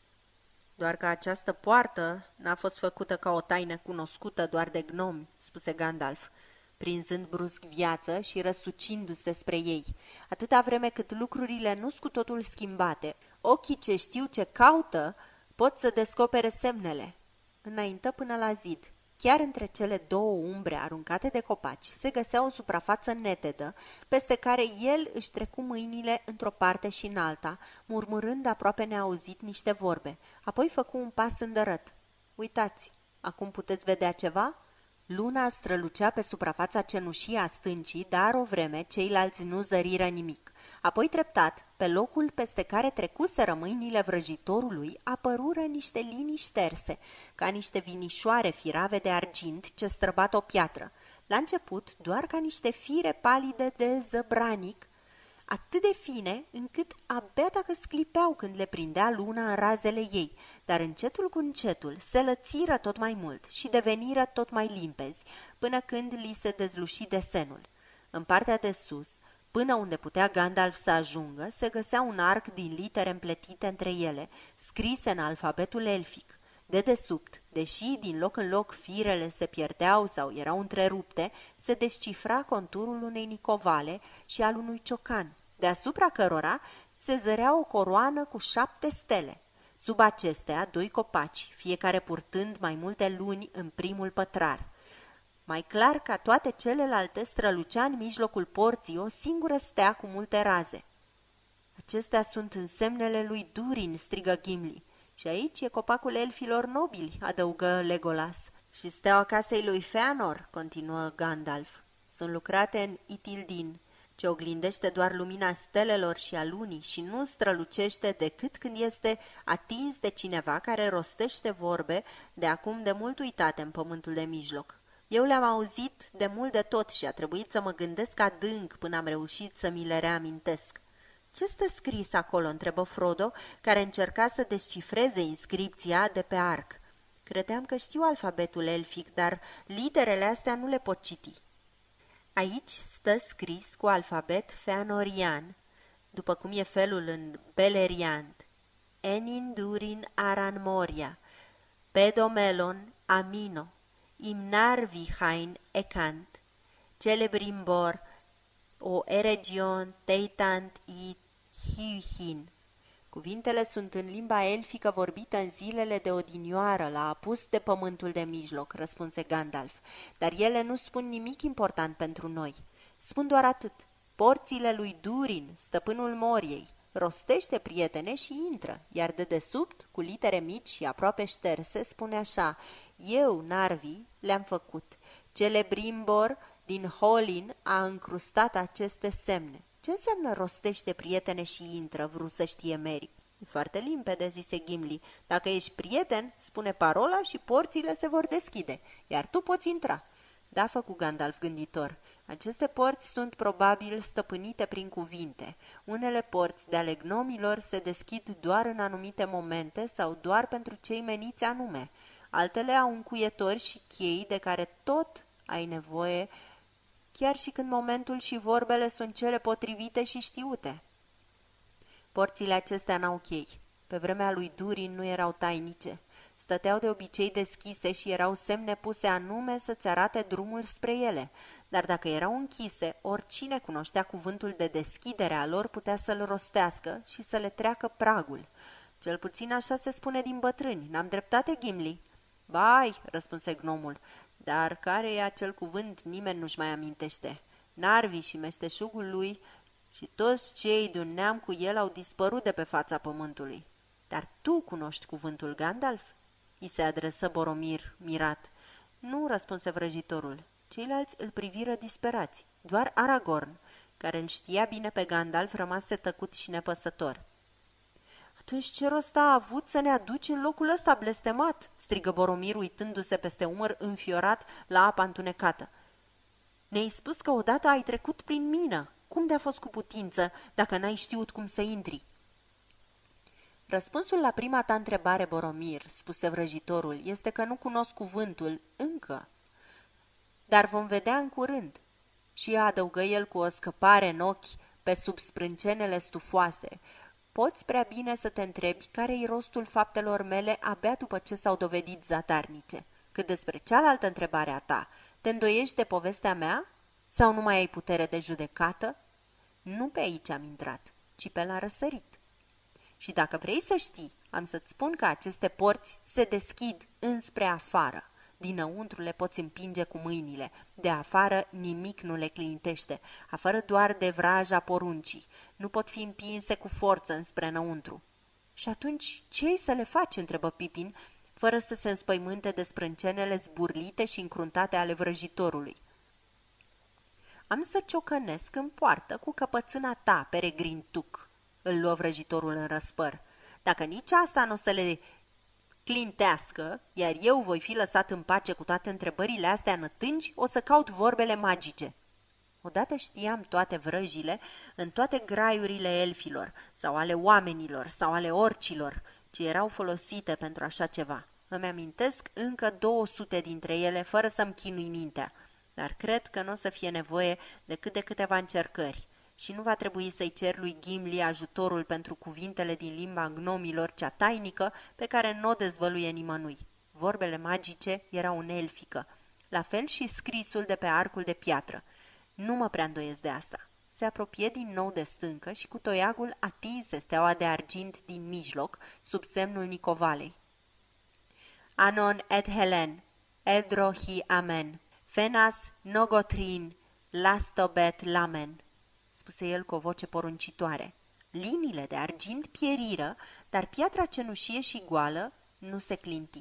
Doar că această poartă n-a fost făcută ca o taină cunoscută doar de gnomi, spuse Gandalf, prinzând brusc viață și răsucindu-se spre ei. Atâta vreme cât lucrurile nu-s cu totul schimbate, ochii ce știu ce caută pot să descopere semnele. Înaintă până la zid. Chiar între cele două umbre aruncate de copaci se găsea o suprafață netedă, peste care el își trecu mâinile într-o parte și în alta, murmurând aproape neauzit niște vorbe. Apoi făcu un pas îndărăt. Uitați, acum puteți vedea ceva? Luna strălucea pe suprafața cenușie a stâncii, dar o vreme ceilalți nu zăriră nimic. Apoi treptat, pe locul peste care trecuseră mâinile vrăjitorului, apărură niște linii șterse, ca niște vinișoare firave de argint ce străbat o piatră. La început, doar ca niște fire palide de zăbranic, atât de fine încât abia dacă sclipeau când le prindea luna în razele ei, dar încetul cu încetul se lățiră tot mai mult și deveniră tot mai limpezi, până când li se dezluși desenul. În partea de sus, până unde putea Gandalf să ajungă, se găsea un arc din litere împletite între ele, scrise în alfabetul elfic. De desubt, deși din loc în loc firele se pierdeau sau erau întrerupte, se descifra conturul unei nicovale și al unui ciocan, deasupra cărora se zărea o coroană cu șapte stele. Sub acestea, doi copaci, fiecare purtând mai multe luni în primul pătrar. Mai clar ca toate celelalte strălucea în mijlocul porții o singură stea cu multe raze. Acestea sunt însemnele lui Durin, strigă Gimli. Și aici e copacul elfilor nobili, adăugă Legolas. Și steaua casei lui Feanor, continuă Gandalf. Sunt lucrate în Itildin, ce oglindește doar lumina stelelor și a lunii și nu strălucește decât când este atins de cineva care rostește vorbe de acum de mult uitate în pământul de mijloc. Eu le-am auzit de mult de tot și a trebuit să mă gândesc adânc până am reușit să mi le reamintesc. Ce stă scris acolo?" întrebă Frodo, care încerca să descifreze inscripția de pe arc. Credeam că știu alfabetul elfic, dar literele astea nu le pot citi." Aici stă scris cu alfabet feanorian, după cum e felul în Beleriand. Enin Durin Aran Moria, Pedomelon Amino, Imnar Vihain Ecant, Celebrimbor o eregion teitant i hiuhin. Cuvintele sunt în limba elfică vorbită în zilele de odinioară la apus de pământul de mijloc, răspunse Gandalf, dar ele nu spun nimic important pentru noi. Spun doar atât. Porțile lui Durin, stăpânul Moriei, rostește, prietene, și intră, iar de desubt, cu litere mici și aproape șterse, spune așa: eu, Narvi, le-am făcut. Celebrimbor din Holin a încrustat aceste semne. Ce înseamnă rostește, prietene, și intră, vrut să știe Merry. Foarte limpede, zise Gimli. Dacă ești prieten, spune parola și porțile se vor deschide, iar tu poți intra. Da, făcu Gandalf gânditor. Aceste porți sunt probabil stăpânite prin cuvinte. Unele porți de ale gnomilor se deschid doar în anumite momente sau doar pentru cei meniți anume. Altele au încuietori și chei de care tot ai nevoie, chiar și când momentul și vorbele sunt cele potrivite și știute. Porțile acestea n-au chei. Pe vremea lui Durin nu erau tainice. Stăteau de obicei deschise și erau semne puse anume să-ți arate drumul spre ele, dar dacă erau închise, oricine cunoștea cuvântul de deschidere a lor putea să-l rostească și să le treacă pragul. Cel puțin așa se spune din bătrâni. N-am dreptate, Gimli? Bai, răspunse gnomul, dar care e acel cuvânt nimeni nu-și mai amintește. Narvi și meșteșugul lui și toți cei de un neam cu el au dispărut de pe fața pământului. Dar tu cunoști cuvântul, Gandalf?" I se adresă Boromir, mirat. Nu," răspunse vrăjitorul. Ceilalți îl priviră disperați. Doar Aragorn, care îl știa bine pe Gandalf, rămase tăcut și nepăsător. Atunci ce rost a avut să ne aduci în locul ăsta blestemat?" strigă Boromir, uitându-se peste umăr înfiorat la apa întunecată. Ne-ai spus că odată ai trecut prin mină. Cum de-a fost cu putință, dacă n-ai știut cum să intri?" Răspunsul la prima ta întrebare, Boromir, spuse vrăjitorul, este că nu cunosc cuvântul încă. Dar vom vedea în curând. Și adăugă el cu o scăpare în ochi pe sub sprâncenele stufoase. Poți prea bine să te întrebi care-i rostul faptelor mele abia după ce s-au dovedit zadarnice. Cât despre cealaltă întrebare a ta, te îndoiești de povestea mea? Sau nu mai ai putere de judecată? Nu pe aici am intrat, ci pe la răsărit. Și dacă vrei să știi, am să-ți spun că aceste porți se deschid înspre afară. Dinăuntru le poți împinge cu mâinile, de afară nimic nu le clintește, afară doar de vraja poruncii. Nu pot fi împinse cu forță înspre înăuntru. Și atunci ce-i să le faci?" întrebă Pipin, fără să se înspăimânte de sprâncenele zburlite și încruntate ale vrăjitorului. Am să ciocănesc în poartă cu căpățâna ta, peregrin tuc," îl luă vrăjitorul în răspăr. Dacă nici asta nu o să le clintească, iar eu voi fi lăsat în pace cu toate întrebările astea nătângi, o să caut vorbele magice." Odată știam toate vrăjile în toate graiurile elfilor, sau ale oamenilor, sau ale orcilor, ce erau folosite pentru așa ceva. Îmi amintesc încă două sute dintre ele, fără să-mi chinui mintea, dar cred că nu o să fie nevoie decât de câteva încercări. Și nu va trebui să-i cer lui Gimli ajutorul pentru cuvintele din limba gnomilor cea tainică pe care nu o dezvăluie nimănui. Vorbele magice erau în elfică, la fel și scrisul de pe arcul de piatră. Nu mă prea îndoiesc de asta. Se apropie din nou de stâncă și cu toiagul atinse steaua de argint din mijloc, sub semnul Nicovalei. Anon et Helen, edrohi amen, fenas nogotrin, lastobet lamen, spuse el cu o voce poruncitoare. Liniile de argint pieriră, dar piatra cenușie și goală nu se clinti.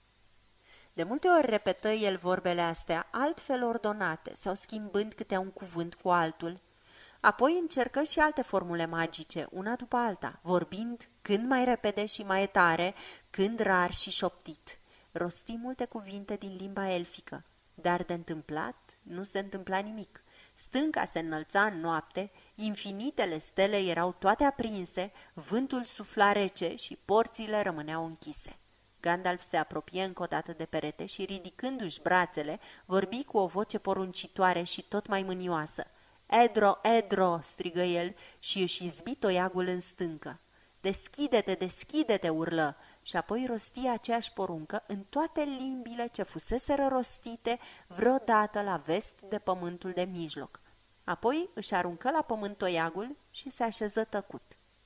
De multe ori repetă el vorbele astea, altfel ordonate, sau schimbând câte un cuvânt cu altul. Apoi încercă și alte formule magice, una după alta, vorbind când mai repede și mai tare, când rar și șoptit. Rosti multe cuvinte din limba elfică, dar de întâmplat nu se întâmpla nimic. Stânca se înălța în noapte, infinitele stele erau toate aprinse, vântul sufla rece și porțile rămâneau închise. Gandalf se apropie încă o dată de perete și, ridicându-și brațele, vorbi cu o voce poruncitoare și tot mai mânioasă. Edro, Edro!" strigă el și își izbi toiagul în stâncă. Deschide-te, deschide-te!" urlă și apoi rosti aceeași poruncă în toate limbile ce fuseseră rostite vreodată la vest de pământul de mijloc. Apoi își aruncă la pământ toiagul și se așeză tăcut.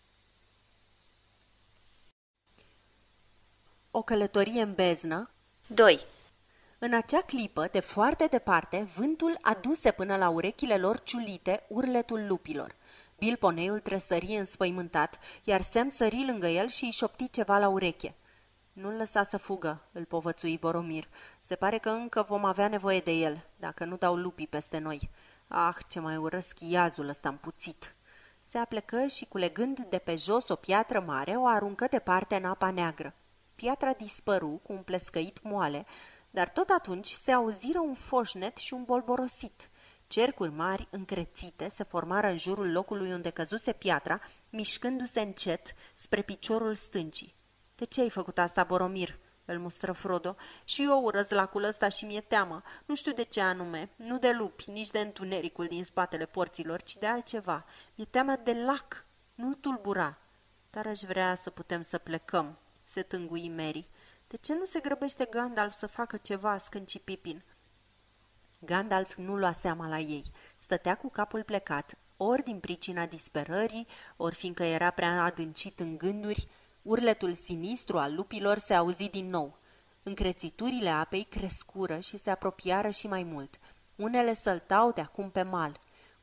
O călătorie în beznă. doi. În acea clipă, de foarte departe, vântul aduse până la urechile lor ciulite urletul lupilor. Bilponeiul tresări înspăimântat, iar Sam sări lângă el și îi șopti ceva la ureche. Nu-l lăsa să fugă, îl povățui Boromir. Se pare că încă vom avea nevoie de el, dacă nu dau lupii peste noi. Ah, ce mai urăsc iazul ăsta împuțit! Se aplecă și, culegând de pe jos o piatră mare, o aruncă departe în apa neagră. Piatra dispăru cu un plescăit moale, dar tot atunci se auziră un foșnet și un bolborosit. Cercuri mari, încrețite, se formară în jurul locului unde căzuse piatra, mișcându-se încet spre piciorul stâncii. De ce ai făcut asta, Boromir?" îl mustră Frodo. Și eu urăsc lacul ăsta și mi-e teamă. Nu știu de ce anume, nu de lupi, nici de întunericul din spatele porților, ci de altceva. Mi-e teamă de lac, nu-l tulbura. Dar aș vrea să putem să plecăm," se tângui Merry. De ce nu se grăbește Gandalf să facă ceva?" scânci Pippin. Gandalf nu lua seama la ei. Stătea cu capul plecat, ori din pricina disperării, ori fiindcă era prea adâncit în gânduri. Urletul sinistru al lupilor se auzi din nou. Încrețiturile apei crescură și se apropiară și mai mult. Unele săltau de acum pe mal.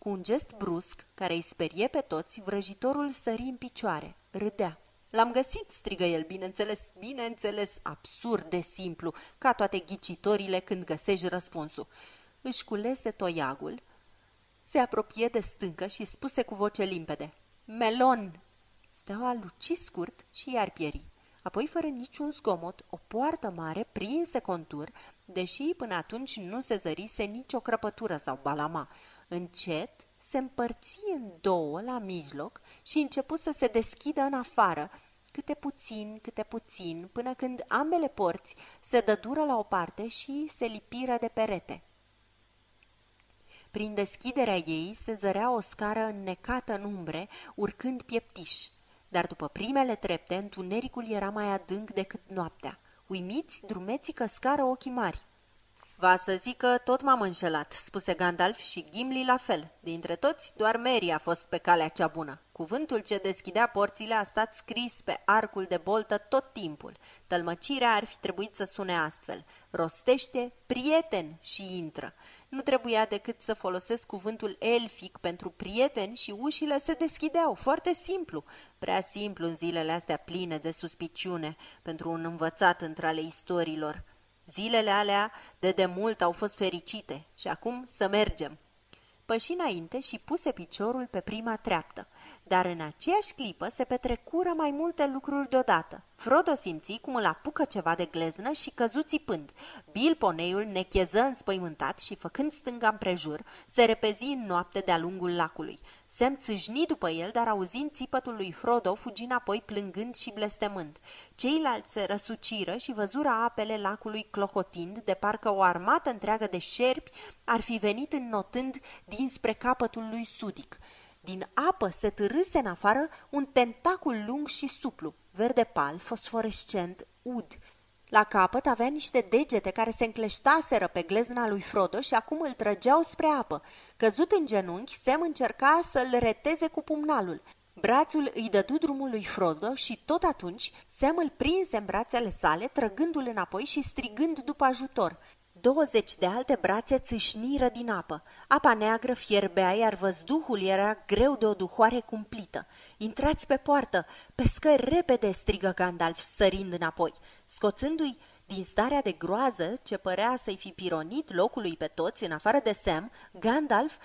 Cu un gest brusc, care îi sperie pe toți, vrăjitorul sări în picioare. Râdea. L-am găsit, strigă el, bineînțeles, bineînțeles, absurd de simplu, ca toate ghicitorile când găsești răspunsul. Își culese toiagul, se apropie de stâncă și spuse cu voce limpede: Melon! Steaua luci scurt și iar pieri. Apoi, fără niciun zgomot, o poartă mare prinse contur, deși până atunci nu se zărise nicio crăpătură sau balama. Încet se împărți în două la mijloc și începu să se deschidă în afară, câte puțin, câte puțin, până când ambele porți se dădură la o parte și se lipiră de perete. Prin deschiderea ei se zărea o scară înnecată în umbre, urcând pieptiș. Dar după primele trepte, întunericul era mai adânc decât noaptea. Uimiți, drumeții căscară ochii mari. Va să zic că tot m-am înșelat, spuse Gandalf, și Gimli la fel. Dintre toți, doar Merry a fost pe calea cea bună. Cuvântul ce deschidea porțile a stat scris pe arcul de boltă tot timpul. Tălmăcirea ar fi trebuit să sune astfel: rostește, prieten, și intră. Nu trebuia decât să folosesc cuvântul elfic pentru prieten și ușile se deschideau, foarte simplu. Prea simplu în zilele astea pline de suspiciune pentru un învățat între ale istoriilor. Zilele alea de demult au fost fericite și acum să mergem. Păși înainte și puse piciorul pe prima treaptă, dar în aceeași clipă se petrecură mai multe lucruri deodată. Frodo simți cum îl apucă ceva de gleznă și căzu țipând. Bilponeiul necheză înspăimântat și, făcând stânga împrejur, se repezi în noapte de-a lungul lacului. Sam țâșni după el, dar auzind țipătul lui Frodo, fugi înapoi plângând și blestemând. Ceilalți se răsuciră și văzură apele lacului clocotind, de parcă o armată întreagă de șerpi ar fi venit înnotând dinspre capătul lui Sudic. Din apă se târâse în afară un tentacul lung și suplu, verde pal, fosforescent, ud. La capăt avea niște degete care se încleștaseră pe glezna lui Frodo și acum îl trăgeau spre apă. Căzut în genunchi, Sam încerca să-l reteze cu pumnalul. Brațul îi dădu drumul lui Frodo și tot atunci Sam îl prinse în brațele sale, trăgându-l înapoi și strigând după ajutor. Douăzeci de alte brațe țâșniră din apă. Apa neagră fierbea, iar văzduhul era greu de o duhoare cumplită. Intrați pe poartă! Pe scări repede!" strigă Gandalf, sărind înapoi. Scoțându-i din starea de groază, ce părea să-i fi pironit locului pe toți, în afară de Sam, Gandalf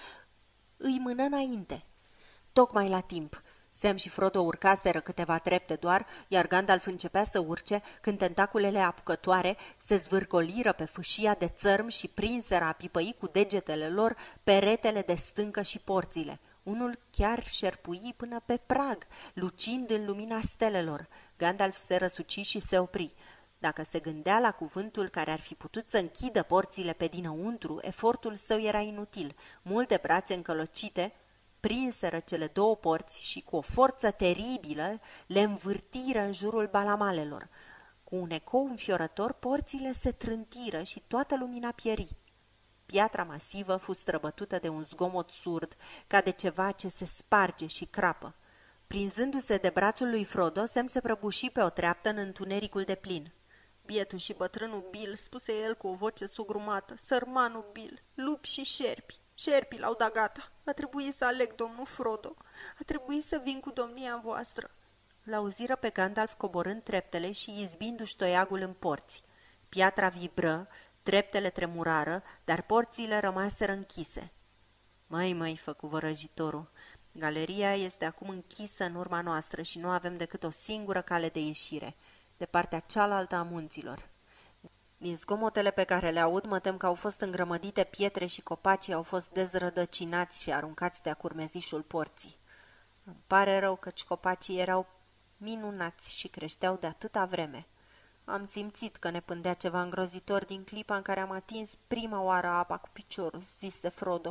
îi mână înainte. Tocmai la timp. Sam și Frodo urcaseră câteva trepte doar, iar Gandalf începea să urce când tentaculele apucătoare se zvârcoliră pe fâșia de țărm și prinseră a pipăi cu degetele lor peretele de stâncă și porțile. Unul chiar șerpui până pe prag, lucind în lumina stelelor. Gandalf se răsuci și se opri. Dacă se gândea la cuvântul care ar fi putut să închidă porțile pe dinăuntru, efortul său era inutil. Multe brațe încălocite prinseră cele două porți și cu o forță teribilă le învârtiră în jurul balamalelor. Cu un ecou înfiorător, porțile se trântiră și toată lumina pieri. Piatra masivă fu străbătută de un zgomot surd, ca de ceva ce se sparge și crapă. Prinzându-se de brațul lui Frodo, Sam se prăbuși pe o treaptă în întunericul de plin. Bietul și bătrânul Bill, spuse el cu o voce sugrumată, sărmanul Bill, lupi și șerpi. Șerpii l-au dat gata. A trebuit să aleg, domnul Frodo. A trebuit să vin cu domnia voastră. L-auziră pe Gandalf coborând treptele și izbindu-și toiagul în porți. Piatra vibră, treptele tremurară, dar porțile rămaseră închise. Măi, măi, făcu vărăjitorul, galeria este acum închisă în urma noastră și nu avem decât o singură cale de ieșire, de partea cealaltă a munților. Din zgomotele pe care le aud, mă tem că au fost îngrămădite pietre și copacii au fost dezrădăcinați și aruncați de-a curmezișul porții. Îmi pare rău căci copacii erau minunați și creșteau de atâta vreme. Am simțit că ne pândea ceva îngrozitor din clipa în care am atins prima oară apa cu piciorul, zise Frodo.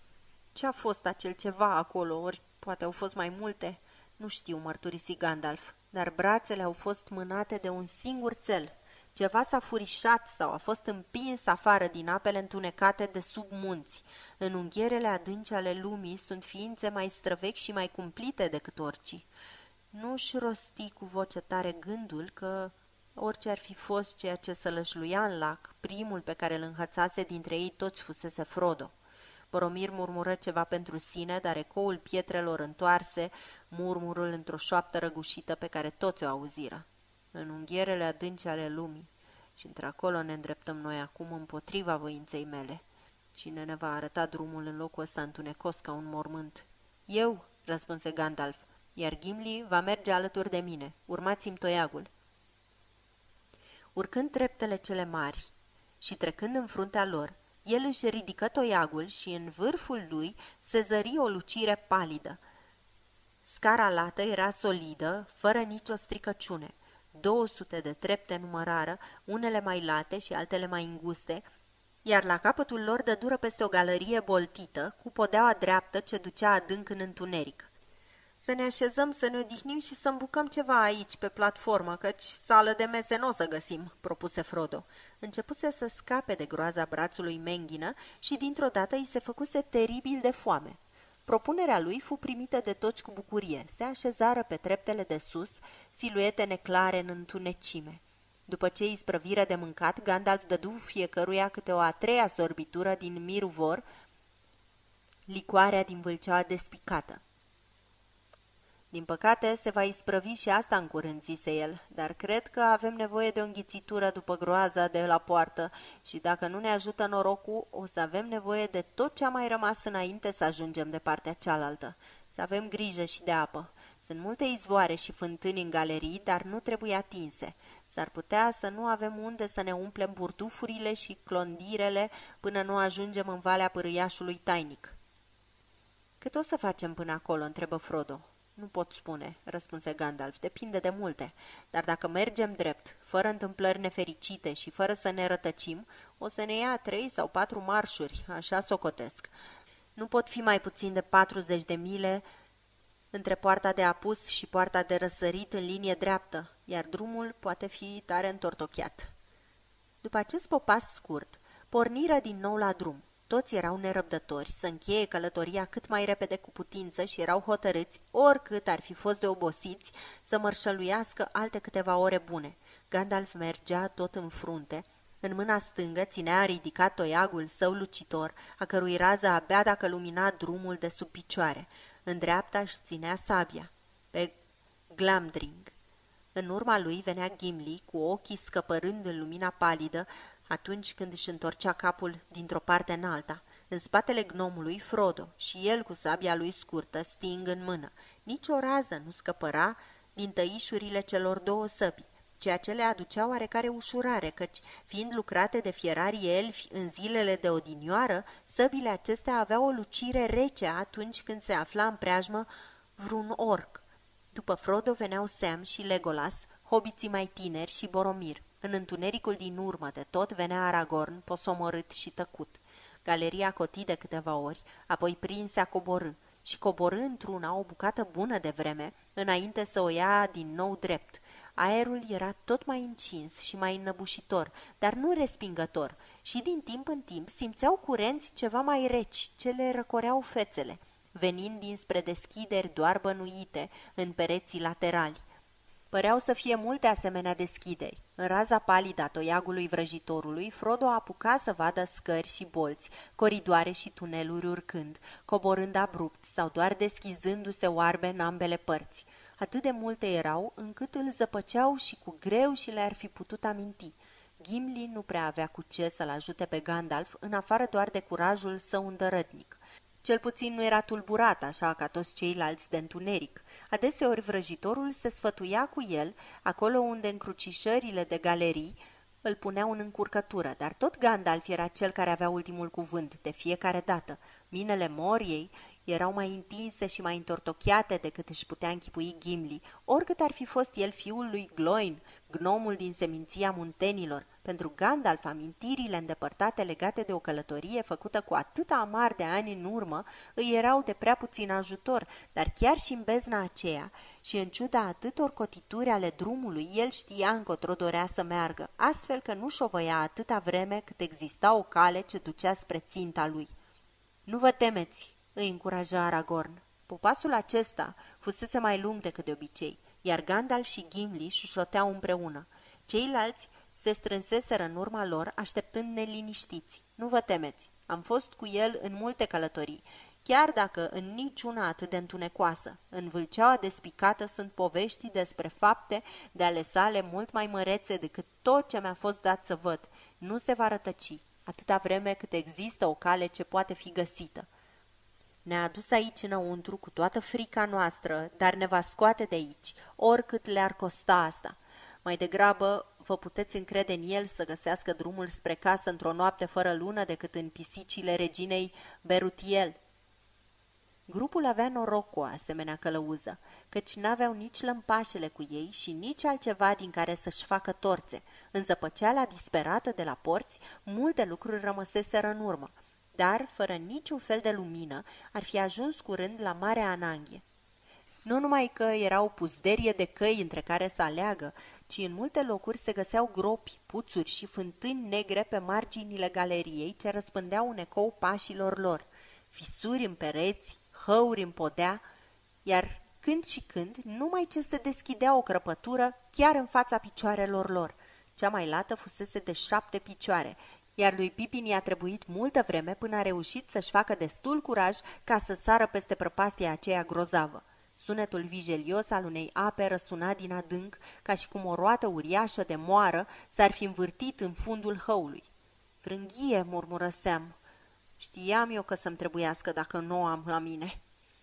Ce-a fost acel ceva acolo, ori poate au fost mai multe? Nu știu, mărturisi Gandalf, dar brațele au fost mânate de un singur țel. Ceva s-a furișat sau a fost împins afară din apele întunecate de sub munți. În unghierele adânci ale lumii sunt ființe mai străvechi și mai cumplite decât oricii. Nu-și rosti cu voce tare gândul că orice ar fi fost ceea ce sălășluia în lac, primul pe care îl înhățase dintre ei toți fusese Frodo. Boromir murmură ceva pentru sine, dar ecoul pietrelor întoarse murmurul într-o șoaptă răgușită pe care toți o auziră. În unghierele adânci ale lumii, și într-acolo ne îndreptăm noi acum împotriva voinței mele. Cine ne va arăta drumul în locul ăsta întunecos ca un mormânt? Eu, răspunse Gandalf, iar Gimli va merge alături de mine. Urmați-mi toiagul. Urcând treptele cele mari și trecând în fruntea lor, el își ridică toiagul și în vârful lui se zări o lucire palidă. Scara lată era solidă, fără nicio stricăciune. două sute de trepte numărară, unele mai late și altele mai înguste, iar la capătul lor dădură peste o galerie boltită, cu podeaua dreaptă ce ducea adânc în întuneric. Să ne așezăm, să ne odihnim și să îmbucăm ceva aici, pe platformă, căci sală de mese n-o să găsim, propuse Frodo. Începuse să scape de groaza brațului Menghină și dintr-o dată îi se făcuse teribil de foame. Propunerea lui fu primită de toți cu bucurie. Se așezară pe treptele de sus, siluete neclare în întunecime. După ce îi sprăviră de mâncat, Gandalf dădu fiecăruia câte o a treia sorbitură din miruvor, licoarea din vâlceaua despicată. Din păcate, se va isprăvi și asta în curând, zise el, dar cred că avem nevoie de o înghițitură după groaza de la poartă și dacă nu ne ajută norocul, o să avem nevoie de tot ce a mai rămas înainte să ajungem de partea cealaltă. Să avem grijă și de apă. Sunt multe izvoare și fântâni în galerii, dar nu trebuie atinse. S-ar putea să nu avem unde să ne umplem burdufurile și clondirele până nu ajungem în Valea Pârâiașului Tainic. Cât o să facem până acolo? Întrebă Frodo. Nu pot spune, răspunse Gandalf, depinde de multe, dar dacă mergem drept, fără întâmplări nefericite și fără să ne rătăcim, o să ne ia trei sau patru marșuri, așa socotesc. Nu pot fi mai puțin de patruzeci de mile între poarta de apus și poarta de răsărit în linie dreaptă, iar drumul poate fi tare întortocheat. După acest popas scurt, porniră din nou la drum. Toți erau nerăbdători să încheie călătoria cât mai repede cu putință și erau hotărâți, oricât ar fi fost de obosiți, să mărșăluiască alte câteva ore bune. Gandalf mergea tot în frunte. În mâna stângă ținea ridicat toiagul său lucitor, a cărui rază abia dacă lumina drumul de sub picioare. În dreapta își ținea sabia. Pe Glamdring. În urma lui venea Gimli, cu ochii scăpărând în lumina palidă, atunci când își întorcea capul dintr-o parte în alta. În spatele gnomului Frodo și el cu sabia lui scurtă, sting în mână. Nici o rază nu scăpăra din tăișurile celor două săbi, ceea ce le aducea oarecare ușurare, căci, fiind lucrate de fierarii elfi în zilele de odinioară, săbile acestea aveau o lucire rece atunci când se afla în preajmă vreun orc. După Frodo veneau Sam și Legolas, hobiții mai tineri și Boromir. În întunericul din urmă de tot venea Aragorn, posomorât și tăcut. Galeria coti de câteva ori, apoi prinse a coborâ și coborâ într-una o bucată bună de vreme, înainte să o ia din nou drept. Aerul era tot mai încins și mai înnăbușitor, dar nu respingător, și din timp în timp simțeau curenți ceva mai reci, ce le răcoreau fețele, venind dinspre deschideri doar bănuite în pereții laterali. Păreau să fie multe asemenea deschideri. În raza palidă a toiagului vrăjitorului, Frodo apuca să vadă scări și bolți, coridoare și tuneluri urcând, coborând abrupt sau doar deschizându-se oarbe în ambele părți. Atât de multe erau, încât îl zăpăceau și cu greu și le-ar fi putut aminti. Gimli nu prea avea cu ce să-l ajute pe Gandalf, în afară doar de curajul său îndărătnic. Cel puțin nu era tulburat, așa ca toți ceilalți de întuneric. Adeseori vrăjitorul se sfătuia cu el, acolo unde încrucișările de galerii îl puneau în încurcătură, dar tot Gandalf era cel care avea ultimul cuvânt de fiecare dată. Minele Moriei erau mai întinse și mai întortocheate decât își putea închipui Gimli, oricât ar fi fost el fiul lui Gloin, gnomul din seminția muntenilor. Pentru Gandalf, amintirile îndepărtate legate de o călătorie făcută cu atâta amar de ani în urmă îi erau de prea puțin ajutor, dar chiar și în bezna aceea și în ciuda atâtor cotituri ale drumului, el știa încotro dorea să meargă, astfel că nu șovăia atâta vreme cât exista o cale ce ducea spre ținta lui. Nu vă temeți!" îi încuraja Aragorn. Popasul acesta fusese mai lung decât de obicei, iar Gandalf și Gimli șușoteau împreună. Ceilalți se strânseseră în urma lor, așteptând neliniștiți. Nu vă temeți, Am fost cu el în multe călătorii, chiar dacă în niciuna atât de întunecoasă. În Vâlceaua despicată sunt povești despre fapte de ale sale mult mai mărețe decât tot ce mi-a fost dat să văd. Nu se va rătăci, atâta vreme cât există o cale ce poate fi găsită. Ne-a adus aici înăuntru cu toată frica noastră, dar ne va scoate de aici, oricât le-ar costa asta. Mai degrabă vă puteți încrede în el să găsească drumul spre casă într-o noapte fără lună decât în pisicile reginei Berutiel. Grupul avea noroc cu o asemenea călăuză, căci n-aveau nici lămpașele cu ei și nici altceva din care să-și facă torțe. În zăpăceala disperată de la porți, multe lucruri rămăseseră în urmă, dar, fără niciun fel de lumină, ar fi ajuns curând la Marea Ananghie. Nu numai că era o puzderie de căi între care să aleagă, ci în multe locuri se găseau gropi, puțuri și fântâni negre pe marginile galeriei ce răspândeau un ecou pașilor lor, fisuri în pereți, hăuri în podea, iar când și când numai ce se deschidea o crăpătură chiar în fața picioarelor lor. Cea mai lată fusese de șapte picioare, iar lui Pipin i-a trebuit multă vreme până a reușit să-și facă destul curaj ca să sară peste prăpastia aceea grozavă. Sunetul vigelios al unei ape răsuna din adânc, ca și cum o roată uriașă de moară s-ar fi învârtit în fundul hăului. Frânghie, murmură Sam. Știam eu că să-mi trebuiască dacă nu o am la mine.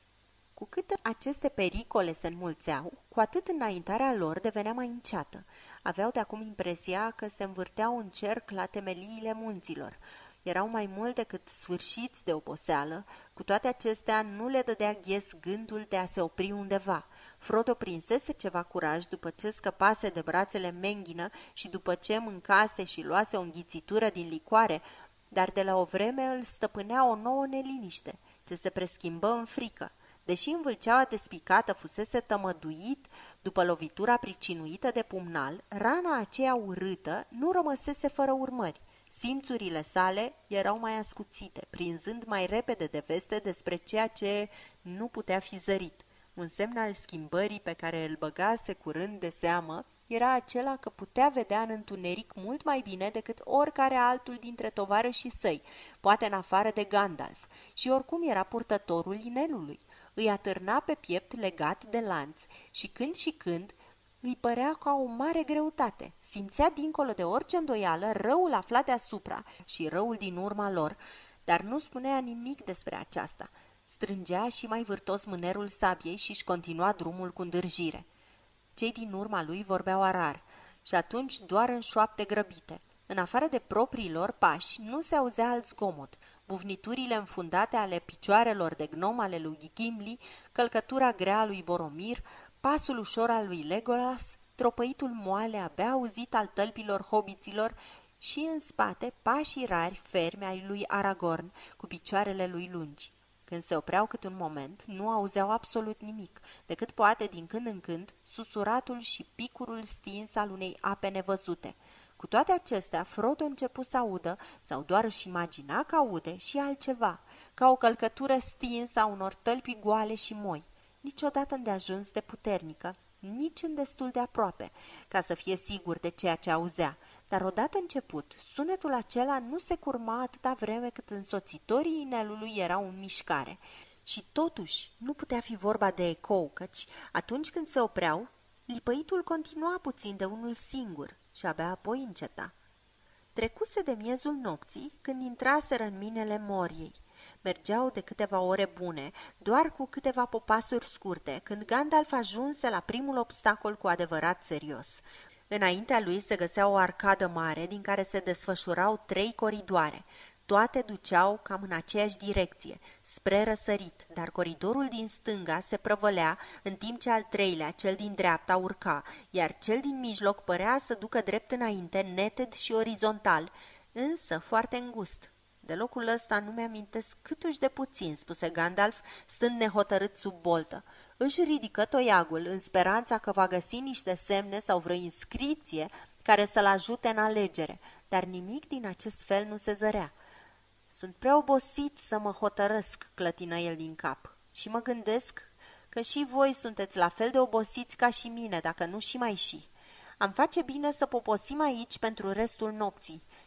Cu cât aceste pericole se înmulțeau, cu atât înaintarea lor devenea mai înceată. Aveau de acum impresia că se învârteau în cerc la temeliile munților. Erau mai mult decât sfârșiți de oboseală, cu toate acestea nu le dădea ghes gândul de a se opri undeva. Frodo prinsese ceva curaj după ce scăpase de brațele Menghină și după ce mâncase și luase o înghițitură din licoare, dar de la o vreme îl stăpânea o nouă neliniște, ce se preschimbă în frică. Deși în Vâlceaua despicată fusese tămăduit după lovitura pricinuită de pumnal, rana aceea urâtă nu rămăsese fără urmări. Simțurile sale erau mai ascuțite, prinzând mai repede de veste despre ceea ce nu putea fi zărit. Un semn al schimbării pe care îl băgase curând de seamă era acela că putea vedea în întuneric mult mai bine decât oricare altul dintre tovarășii săi, poate în afară de Gandalf, și oricum era purtătorul inelului. Îi atârna pe piept legat de lanț și când și când îi părea ca o mare greutate. Simțea dincolo de orice îndoială răul aflat deasupra și răul din urma lor, dar nu spunea nimic despre aceasta. Strângea și mai vârtos mânerul sabiei și-și continua drumul cu îndârjire. Cei din urma lui vorbeau arar și atunci doar în șoapte grăbite. În afară de propriilor pași nu se auzea alt zgomot. Bufniturile înfundate ale picioarelor de gnom ale lui Gimli, călcătura grea a lui Boromir, pasul ușor al lui Legolas, tropăitul moale abia auzit al tălpilor hobiților și în spate pașii rari fermi ai lui Aragorn cu picioarele lui lungi. Când se opreau cât un moment, nu auzeau absolut nimic, decât poate din când în când susuratul și picurul stins al unei ape nevăzute. Cu toate acestea, Frodo începu să audă, sau doar își imagina că aude, și altceva, ca o călcătură stinsă a unor tălpi goale și moi, niciodată îndeajuns de puternică, nici în destul de aproape, ca să fie sigur de ceea ce auzea, dar odată început, sunetul acela nu se curma atâta vreme cât însoțitorii inelului erau în mișcare. Și totuși nu putea fi vorba de ecou, căci atunci când se opreau, lipăitul continua puțin de unul singur și abia apoi înceta. Trecuse de miezul nopții când intraseră în minele Moriei. Mergeau de câteva ore bune, doar cu câteva popasuri scurte, când Gandalf ajunse la primul obstacol cu adevărat serios. Înaintea lui se găsea o arcadă mare din care se desfășurau trei coridoare. Toate duceau cam în aceeași direcție, spre răsărit, dar coridorul din stânga se prăvălea, în timp ce al treilea, cel din dreapta, urca, iar cel din mijloc părea să ducă drept înainte, neted și orizontal, însă foarte îngust. De locul ăsta nu mi-amintesc câtuși de puțin, spuse Gandalf, stând nehotărât sub boltă. Își ridică toiagul, în speranța că va găsi niște semne sau vreo inscripție care să-l ajute în alegere, dar nimic din acest fel nu se zărea. Sunt prea obosit să mă hotărăsc, clătină el din cap, și mă gândesc că și voi sunteți la fel de obosiți ca și mine, dacă nu și mai și. Am face bine să poposim aici pentru restul nopții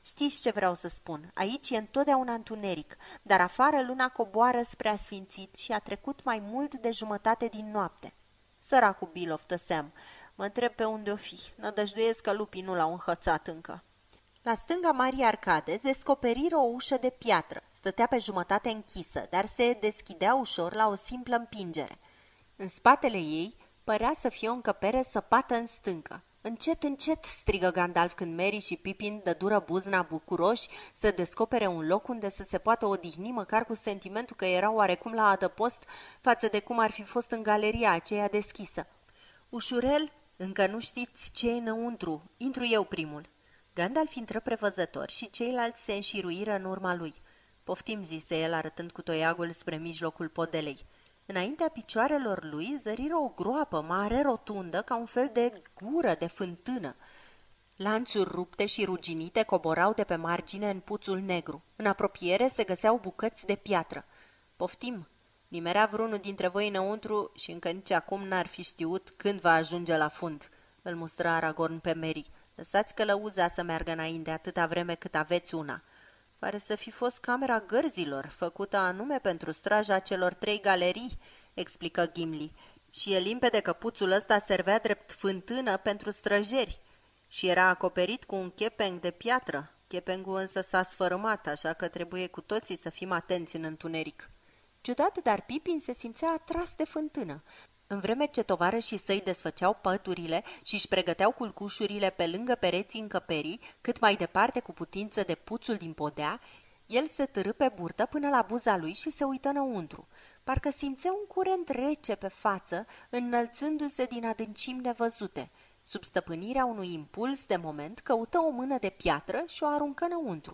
Știți ce vreau să spun? Aici e întotdeauna întuneric, dar afară luna coboară spre asfințit și a trecut mai mult de jumătate din noapte. Săracul Bill of the Sam, mă întreb pe unde o fi. Nădăjduiesc că lupii nu l-au înhățat încă. La stânga Marii Arcade descoperiră o ușă de piatră. Stătea pe jumătate închisă, dar se deschidea ușor la o simplă împingere. În spatele ei părea să fie o încăpere săpată în stâncă. Încet, încet, strigă Gandalf când Merry și Pippin dădură buzna bucuroși să descopere un loc unde să se poată odihni măcar cu sentimentul că era oarecum la adăpost față de cum ar fi fost în galeria aceea deschisă. Ușurel, încă nu știți ce e înăuntru, intru eu primul. Gandalf intră prevăzător și ceilalți se înșiruiră în urma lui. Poftim, zise el arătând cu toiagul spre mijlocul podelei. Înaintea picioarelor lui zăriră o groapă mare rotundă ca un fel de gură de fântână. Lanțuri rupte și ruginite coborau de pe margine în puțul negru. În apropiere se găseau bucăți de piatră. Poftim, nimerea vreunul dintre voi înăuntru și încă nici acum n-ar fi știut când va ajunge la fund, îl mustră Aragorn pe Merry. Lăsați călăuza să meargă înainte atâta vreme cât aveți una. Pare să fi fost camera gărzilor, făcută anume pentru straja celor trei galerii, explică Gimli, și e limpede că puțul ăsta servea drept fântână pentru străjeri și era acoperit cu un chepeng de piatră. Chepengul însă s-a sfărâmat, așa că trebuie cu toții să fim atenți în întuneric. Ciudat, dar Pippin se simțea atras de fântână. În vreme ce tovarășii săi desfăceau păturile și își pregăteau culcușurile pe lângă pereții încăperii, cât mai departe cu putință de puțul din podea, el se târâ pe burtă până la buza lui și se uită înăuntru. Parcă simțea un curent rece pe față, înălțându-se din adâncimi nevăzute. Sub stăpânirea unui impuls de moment, căută o mână de piatră și o aruncă înăuntru.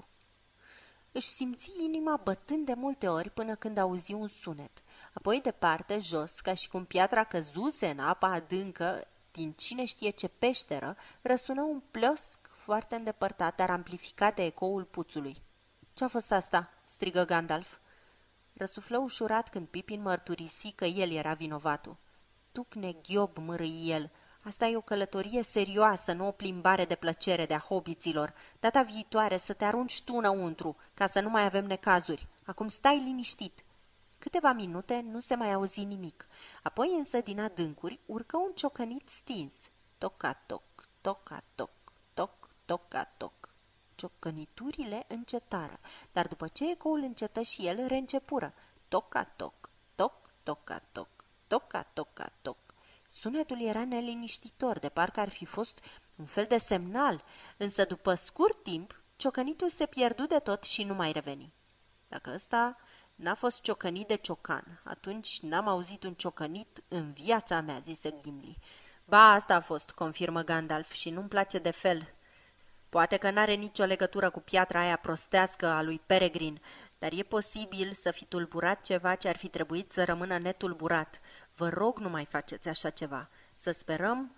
Își simți inima bătând de multe ori până când auzi un sunet. Apoi departe, jos, ca și cum piatra căzuse în apa adâncă din cine știe ce peșteră, răsună un plosc foarte îndepărtat, dar amplificat de ecoul puțului. Ce-a fost asta?" strigă Gandalf. Răsuflă ușurat când Pippin mărturisi că el era vinovatul. Tucne ghiob, mărâi el, asta e o călătorie serioasă, nu o plimbare de plăcere de-a hobiților. Data viitoare să te arunci tu înăuntru, ca să nu mai avem necazuri. Acum stai liniștit." Câteva minute nu se mai auzi nimic. Apoi însă din adâncuri urcă un ciocănit stins. Toca-toc, toca-toc, toc, toca-toc. Ciocăniturile încetară, dar după ce ecoul încetă și el, reîncepură. Toca-toc, toc, toca-toc, toca-toca-toc. Sunetul era neliniștitor, de parcă ar fi fost un fel de semnal, însă după scurt timp, ciocănitul se pierdu de tot și nu mai reveni. Dacă ăsta n-a fost ciocănit de ciocan, atunci n-am auzit un ciocănit în viața mea, zise Gimli. Ba, asta a fost, confirmă Gandalf, și nu-mi place de fel. Poate că n-are nicio legătură cu piatra aia prostească a lui Peregrin, dar e posibil să fi tulburat ceva ce ar fi trebuit să rămână netulburat. Vă rog, nu mai faceți așa ceva. Să sperăm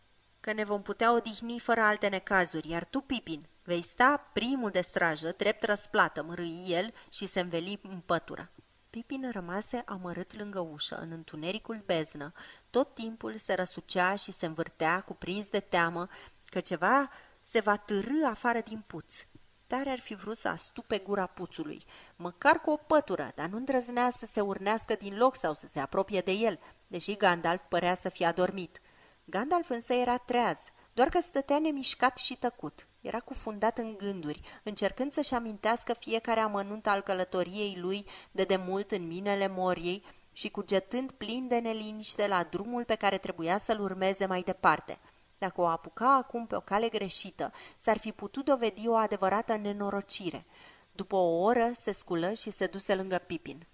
că ne vom putea odihni fără alte necazuri, iar tu, Pippin, vei sta primul de strajă, drept răsplată, mărâi el și se înveli în pătură. Pippin rămase amărât lângă ușă, în întunericul beznă. Tot timpul se răsucea și se învârtea, cuprins de teamă, că ceva se va târî afară din puț. Tare ar fi vrut să astupe gura puțului, măcar cu o pătură, dar nu îndrăznea să se urnească din loc sau să se apropie de el, deși Gandalf părea să fie adormit. Gandalf însă era treaz, doar că stătea nemișcat și tăcut. Era cufundat în gânduri, încercând să-și amintească fiecare amănunt al călătoriei lui de demult în minele Moriei și cugetând plin de neliniște la drumul pe care trebuia să-l urmeze mai departe. Dacă o apuca acum pe o cale greșită, s-ar fi putut dovedi o adevărată nenorocire. După o oră se sculă și se duse lângă Pippin.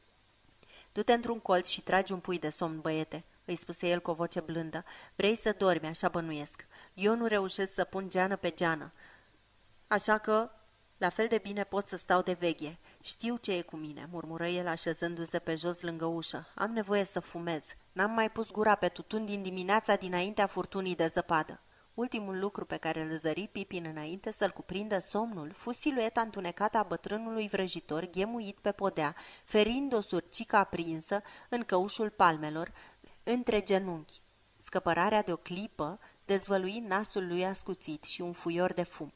Du-te într-un colț și tragi un pui de somn, băiete, îi spuse el cu o voce blândă. Vrei să dormi, așa bănuiesc. Eu nu reușesc să pun geană pe geană. Așa că, la fel de bine pot să stau de veche. Știu ce e cu mine, murmură el așezându-se pe jos lângă ușă. Am nevoie să fumez. N-am mai pus gura pe tutun din dimineața dinaintea furtunii de zăpadă. Ultimul lucru pe care îl zări Pippin înainte să-l cuprindă somnul fu silueta întunecată a bătrânului vrăjitor ghemuit pe podea, ferind o surcică aprinsă în căușul palmelor, între genunchi. Scăpărarea de o clipă dezvălui nasul lui ascuțit și un fuior de fum.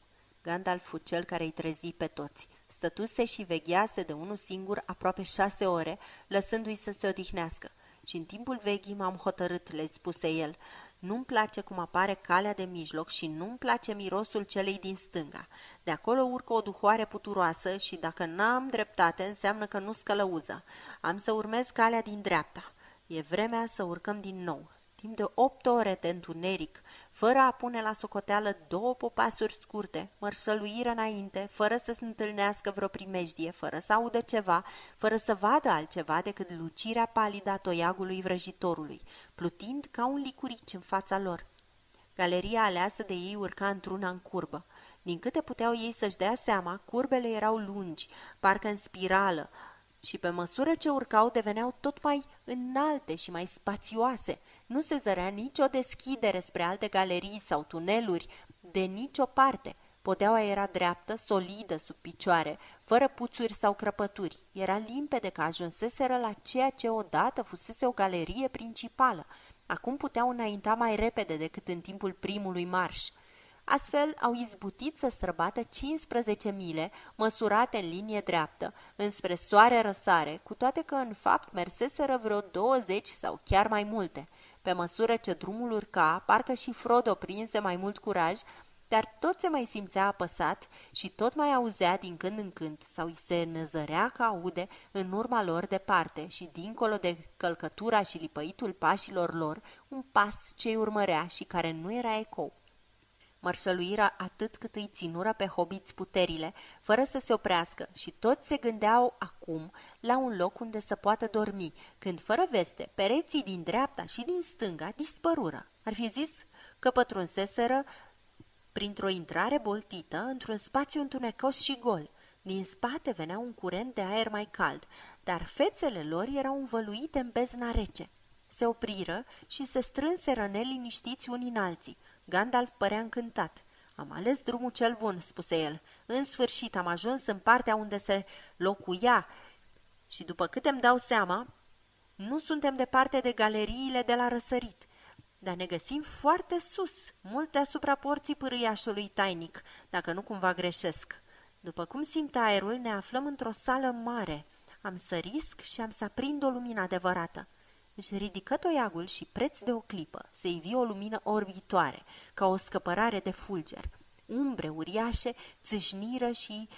Gandalf fu cel care îi trezi pe toți. Stătuse și veghease de unul singur aproape șase ore, lăsându-i să se odihnească. Și în timpul veghii m-am hotărât, le spuse el, nu-mi place cum apare calea de mijloc și nu-mi place mirosul celei din stânga. De acolo urcă o duhoare puturoasă și dacă n-am dreptate, înseamnă că nu scălăuză. Am să urmez calea din dreapta. E vremea să urcăm din nou. Timp de opt ore de întuneric, fără a pune la socoteală două popasuri scurte, mărșăluiră înainte, fără să se întâlnească vreo primejdie, fără să audă ceva, fără să vadă altceva decât lucirea palidă a toiagului vrăjitorului, plutind ca un licurici în fața lor. Galeria aleasă de ei urca într-una în curbă. Din câte puteau ei să-și dea seama, curbele erau lungi, parcă în spirală, și pe măsură ce urcau deveneau tot mai înalte și mai spațioase. Nu se zărea nicio deschidere spre alte galerii sau tuneluri de nicio parte. Podeaua era dreaptă, solidă sub picioare, fără puțuri sau crăpături. Era limpede că ajunseseră la ceea ce odată fusese o galerie principală. Acum puteau înainta mai repede decât în timpul primului marș. Astfel au izbutit să străbată cincisprezece mile, măsurate în linie dreaptă, înspre soare răsare, cu toate că în fapt merseseră vreo douăzeci sau chiar mai multe. Pe măsură ce drumul urca, parcă și Frodo prinse mai mult curaj, dar tot se mai simțea apăsat și tot mai auzea din când în când, sau îi se năzărea că aude în urma lor departe și dincolo de călcătura și lipăitul pașilor lor, un pas ce-i urmărea și care nu era ecou. Mărșăluirea atât cât îi ținură pe hobiți puterile, fără să se oprească, și toți se gândeau acum la un loc unde să poată dormi, când, fără veste, pereții din dreapta și din stânga dispărură. Ar fi zis că pătrunseseră printr-o intrare boltită într-un spațiu întunecos și gol. Din spate venea un curent de aer mai cald, dar fețele lor erau învăluite în bezna rece. Se opriră și se strânseră neliniștiți unii în alții. Gandalf părea încântat. Am ales drumul cel bun, spuse el. În sfârșit am ajuns în partea unde se locuia și, după câte îmi dau seama, nu suntem departe de galeriile de la răsărit, dar ne găsim foarte sus, mult deasupra porții pârâiașului tainic, dacă nu cumva greșesc. După cum simt aerul, ne aflăm într-o sală mare. Am să risc și am să aprind o lumină adevărată. Își ridică toiagul și, preț de o clipă, se ivi o lumină orbitoare, ca o scăpărare de fulger. Umbre uriașe țâșniră și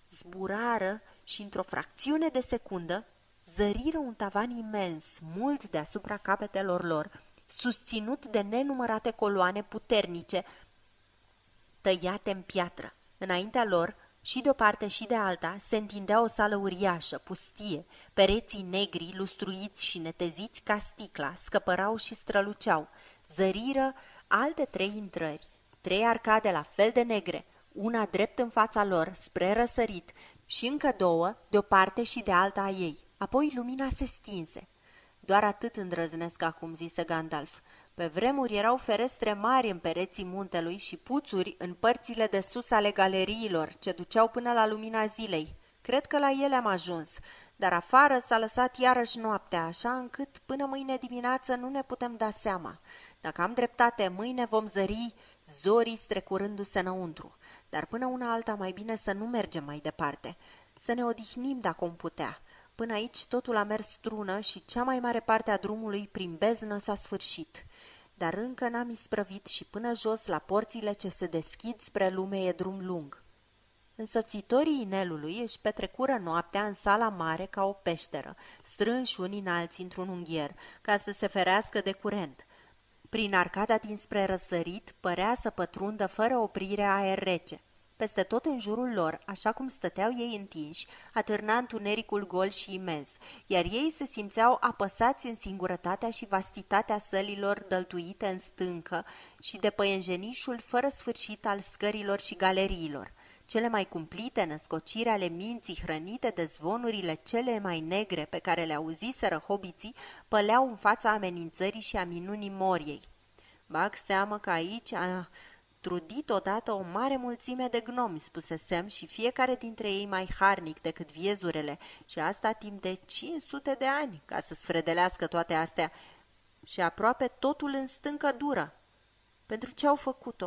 zburară și, într-o fracțiune de secundă, zăriră un tavan imens, mult deasupra capetelor lor, susținut de nenumărate coloane puternice, tăiate în piatră. Înaintea lor, și de o parte și de alta, se întindea o sală uriașă, pustie. Pereții negri, lustruiți și neteziți ca sticla, scăpărau și străluceau. Zăriră alte trei intrări, trei arcade la fel de negre, una drept în fața lor, spre răsărit, și încă două, de o parte și de alta a ei. Apoi lumina se stinse. Doar atât îndrăznesc acum, zise Gandalf. Pe vremuri erau ferestre mari în pereții muntelui și puțuri în părțile de sus ale galeriilor, ce duceau până la lumina zilei. Cred că la ele am ajuns, dar afară s-a lăsat iarăși noaptea, așa încât până mâine dimineață nu ne putem da seama. Dacă am dreptate, mâine vom zări zorii strecurându-se înăuntru, dar până una alta mai bine să nu mergem mai departe, să ne odihnim dacă om putea. Până aici totul a mers strună și cea mai mare parte a drumului prin beznă s-a sfârșit. Dar încă n-am isprăvit și până jos la porțile ce se deschid spre lume e drum lung. Însoțitorii inelului își petrecură noaptea în sala mare ca o peșteră, strânși unii în alții într-un unghier, ca să se ferească de curent. Prin arcada dinspre răsărit părea să pătrundă fără oprire aer rece. Peste tot în jurul lor, așa cum stăteau ei întinși, atârna întunericul gol și imens, iar ei se simțeau apăsați în singurătatea și vastitatea sălilor dăltuite în stâncă și de păienjenișul fără sfârșit al scărilor și galeriilor. Cele mai cumplite născociri ale minții hrănite de zvonurile cele mai negre pe care le auziseră hobiții păleau în fața amenințării și a minunii Moriei. Bag seamă că aici a trudit odată o mare mulțime de gnomi, spuse Sam, și fiecare dintre ei mai harnic decât viezurele, și asta timp de cinci sute de ani, ca să sfredelească toate astea, și aproape totul în stâncă dură. Pentru ce au făcut-o?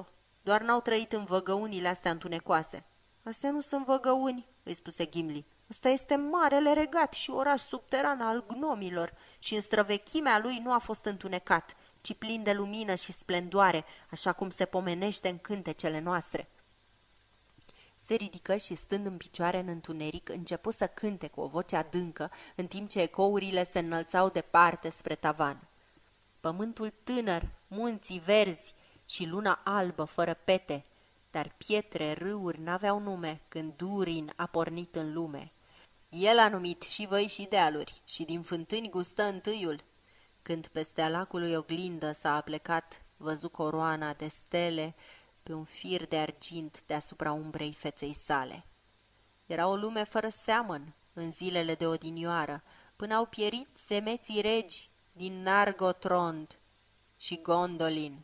doar n-au trăit în văgăunile astea întunecoase. Astea nu sunt văgăuni, îi spuse Gimli. Ăsta este marele regat și oraș subteran al gnomilor și în străvechimea lui nu a fost întunecat, ci plin de lumină și splendoare, așa cum se pomenește în cântecele noastre. Se ridică și, stând în picioare în întuneric, începu să cânte cu o voce adâncă, în timp ce ecourile se înălțau departe spre tavan. Pământul tânăr, munții verzi și luna albă fără pete, dar pietre, râuri n-aveau nume când Durin a pornit în lume. El a numit și văi și dealuri și din fântâni gustă întâiul. Când peste alacului oglindă s-a aplecat, văzu coroana de stele pe un fir de argint deasupra umbrei feței sale. Era o lume fără seamăn în zilele de odinioară, până au pierit semeții regi din Nargothrond și Gondolin.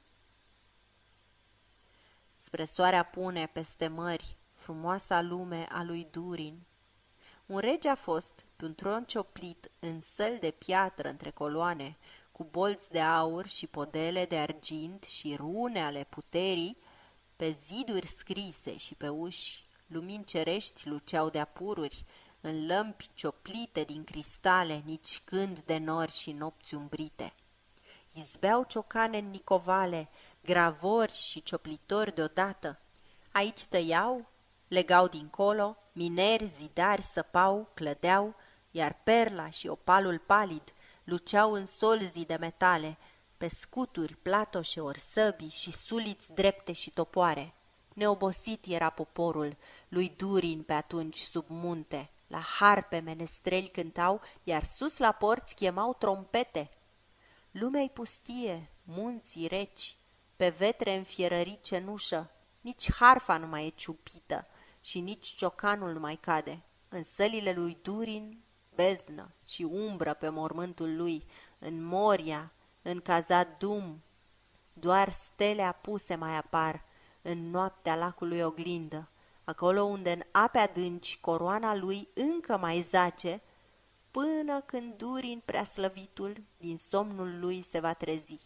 Spre soarea pune peste mări frumoasa lume a lui Durin. Un rege a fost pe un tron cioplit în săl de piatră între coloane, cu bolți de aur și podele de argint și rune ale puterii, pe ziduri scrise și pe uși lumini cerești luceau de apururi, în lămpi cioplite din cristale, nici când de nori și nopți umbrite. Izbeau ciocane în nicovale, gravori și cioplitori deodată. Aici tăiau, legau dincolo, mineri, zidari săpau, clădeau, iar perla și opalul palid luceau în solzii de metale, pe scuturi, platoșe ori săbii și suliți drepte și topoare. Neobosit era poporul lui Durin pe atunci sub munte, la harpe menestreli cântau, iar sus la porți chemau trompete. Lumea-i pustie, munții reci, pe vetre înfierări cenușă, nici harfa nu mai e ciupită și nici ciocanul nu mai cade. În sălile lui Durin, beznă și umbră pe mormântul lui, în Moria, în Khazad Dum, doar stele apuse mai apar în noaptea lacului oglindă, acolo unde în ape adânci coroana lui încă mai zace, până când Durin preaslăvitul din somnul lui se va trezi.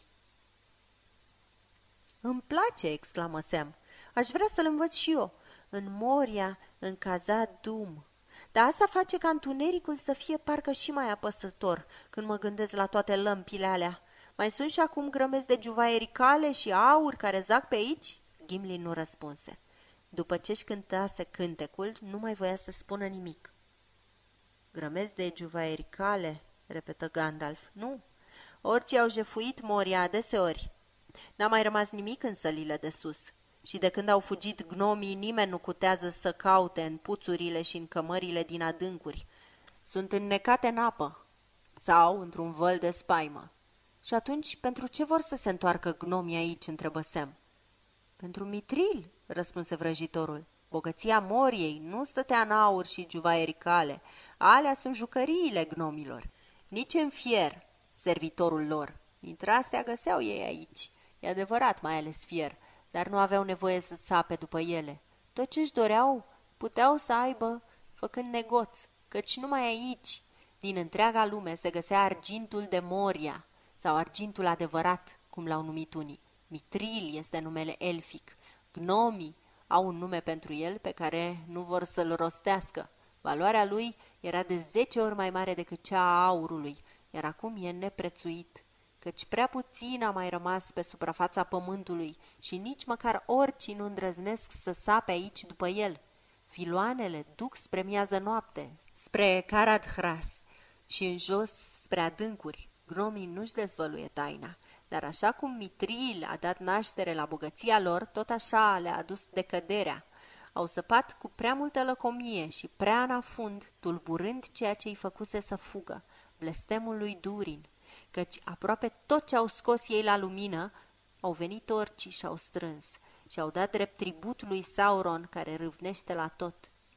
Îmi place, exclamă Sam, aș vrea să-l învăț și eu, în Moria, în Khazad Dum. Dar asta face ca întunericul să fie parcă și mai apăsător când mă gândesc la toate lămpile alea. Mai sunt și acum grămezi de juvaiericale și aur care zac pe aici? Gimli nu răspunse. După ce-și cântase cântecul, nu mai voia să spună nimic. Grămezi de juvaiericale, repetă Gandalf. Nu, orice au jefuit Moria adeseori. N-a mai rămas nimic în sălile de sus. Și de când au fugit gnomii, nimeni nu cutează să caute în puțurile și în cămările din adâncuri. Sunt înnecate în apă sau într-un văl de spaimă. Și atunci, pentru ce vor să se întoarcă gnomii aici, întrebă Sam. Pentru mitril, răspunse vrăjitorul. Bogăția Moriei nu stătea în aur și juvaiericale. Alea sunt jucăriile gnomilor. Nici în fier, servitorul lor. Dintre astea găseau ei aici. E adevărat, mai ales fier, dar nu aveau nevoie să sape după ele. Tot ce-și doreau, puteau să aibă făcând negoț, căci numai aici, din întreaga lume, se găsea argintul de Moria, sau argintul adevărat, cum l-au numit unii. Mitril este numele elfic. Gnomii au un nume pentru el pe care nu vor să-l rostească. Valoarea lui era de zece ori mai mare decât cea a aurului, iar acum e neprețuit, căci prea puțin a mai rămas pe suprafața pământului și nici măcar oricii nu îndrăznesc să sape aici după el. Filoanele duc spre miază noapte, spre Caradhras și în jos spre adâncuri. Gnomii nu-și dezvăluie taina, dar așa cum Mitril a dat naștere la bogăția lor, tot așa le-a adus decăderea. Au săpat cu prea multă lăcomie și prea în afund, tulburând ceea ce-i făcuse să fugă, blestemul lui Durin, căci aproape tot ce au scos ei la lumină, au venit orcii și au strâns și au dat drept tribut lui Sauron, care râvnește la tot.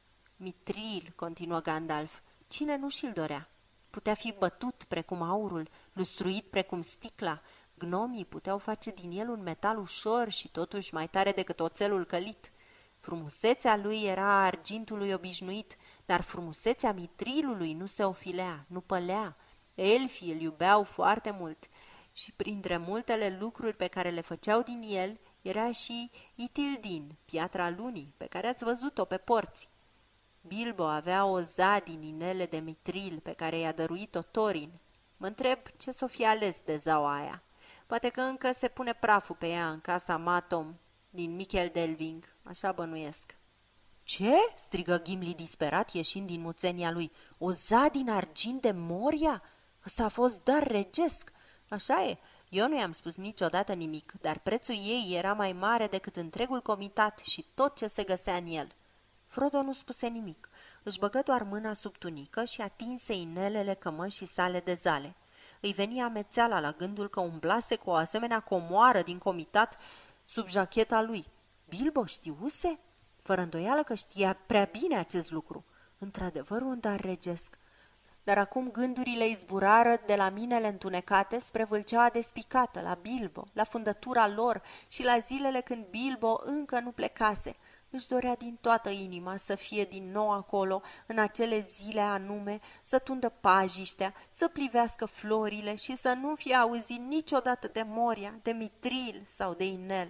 Mitril, continuă Gandalf, cine nu și-l dorea? Putea fi bătut precum aurul, lustruit precum sticla. Gnomii puteau face din el un metal ușor și totuși mai tare decât oțelul călit. Frumusețea lui era a argintului obișnuit, dar frumusețea mitrilului nu se ofilea, nu pălea. Elfii îl iubeau foarte mult și printre multele lucruri pe care le făceau din el, Era și Itildin, piatra lunii, pe care ați văzut-o pe porți. Bilbo avea o za din inele de mitril pe care i-a dăruit-o Thorin. Mă întreb ce s-o fi ales de zaua aia. Poate că încă se pune praful pe ea în casa Matom din Michel Delving, așa bănuiesc. Ce?" strigă Gimli disperat, ieșind din muțenia lui. O za din argint de Moria? Ăsta a fost dar regesc." Așa e, eu nu i-am spus niciodată nimic, dar prețul ei era mai mare decât întregul comitat și tot ce se găsea în el." Frodo nu spuse nimic. Își băgă doar mâna sub tunică și atinse inelele cămășii sale de zale. Îi venia amețeala la gândul că umblase cu o asemenea comoară din comitat sub jacheta lui. Bilbo știuse? Fără îndoială că știa prea bine acest lucru. Într-adevăr un dar regesc. Dar acum gândurile îi zburară de la minele întunecate spre vâlceaua despicată, la Bilbo, la fundătura lor și la zilele când Bilbo încă nu plecase. Își dorea din toată inima să fie din nou acolo, în acele zile anume, să tundă pajiștea, să plivească florile și să nu fie auzit niciodată de Moria, de Mitril sau de Inel.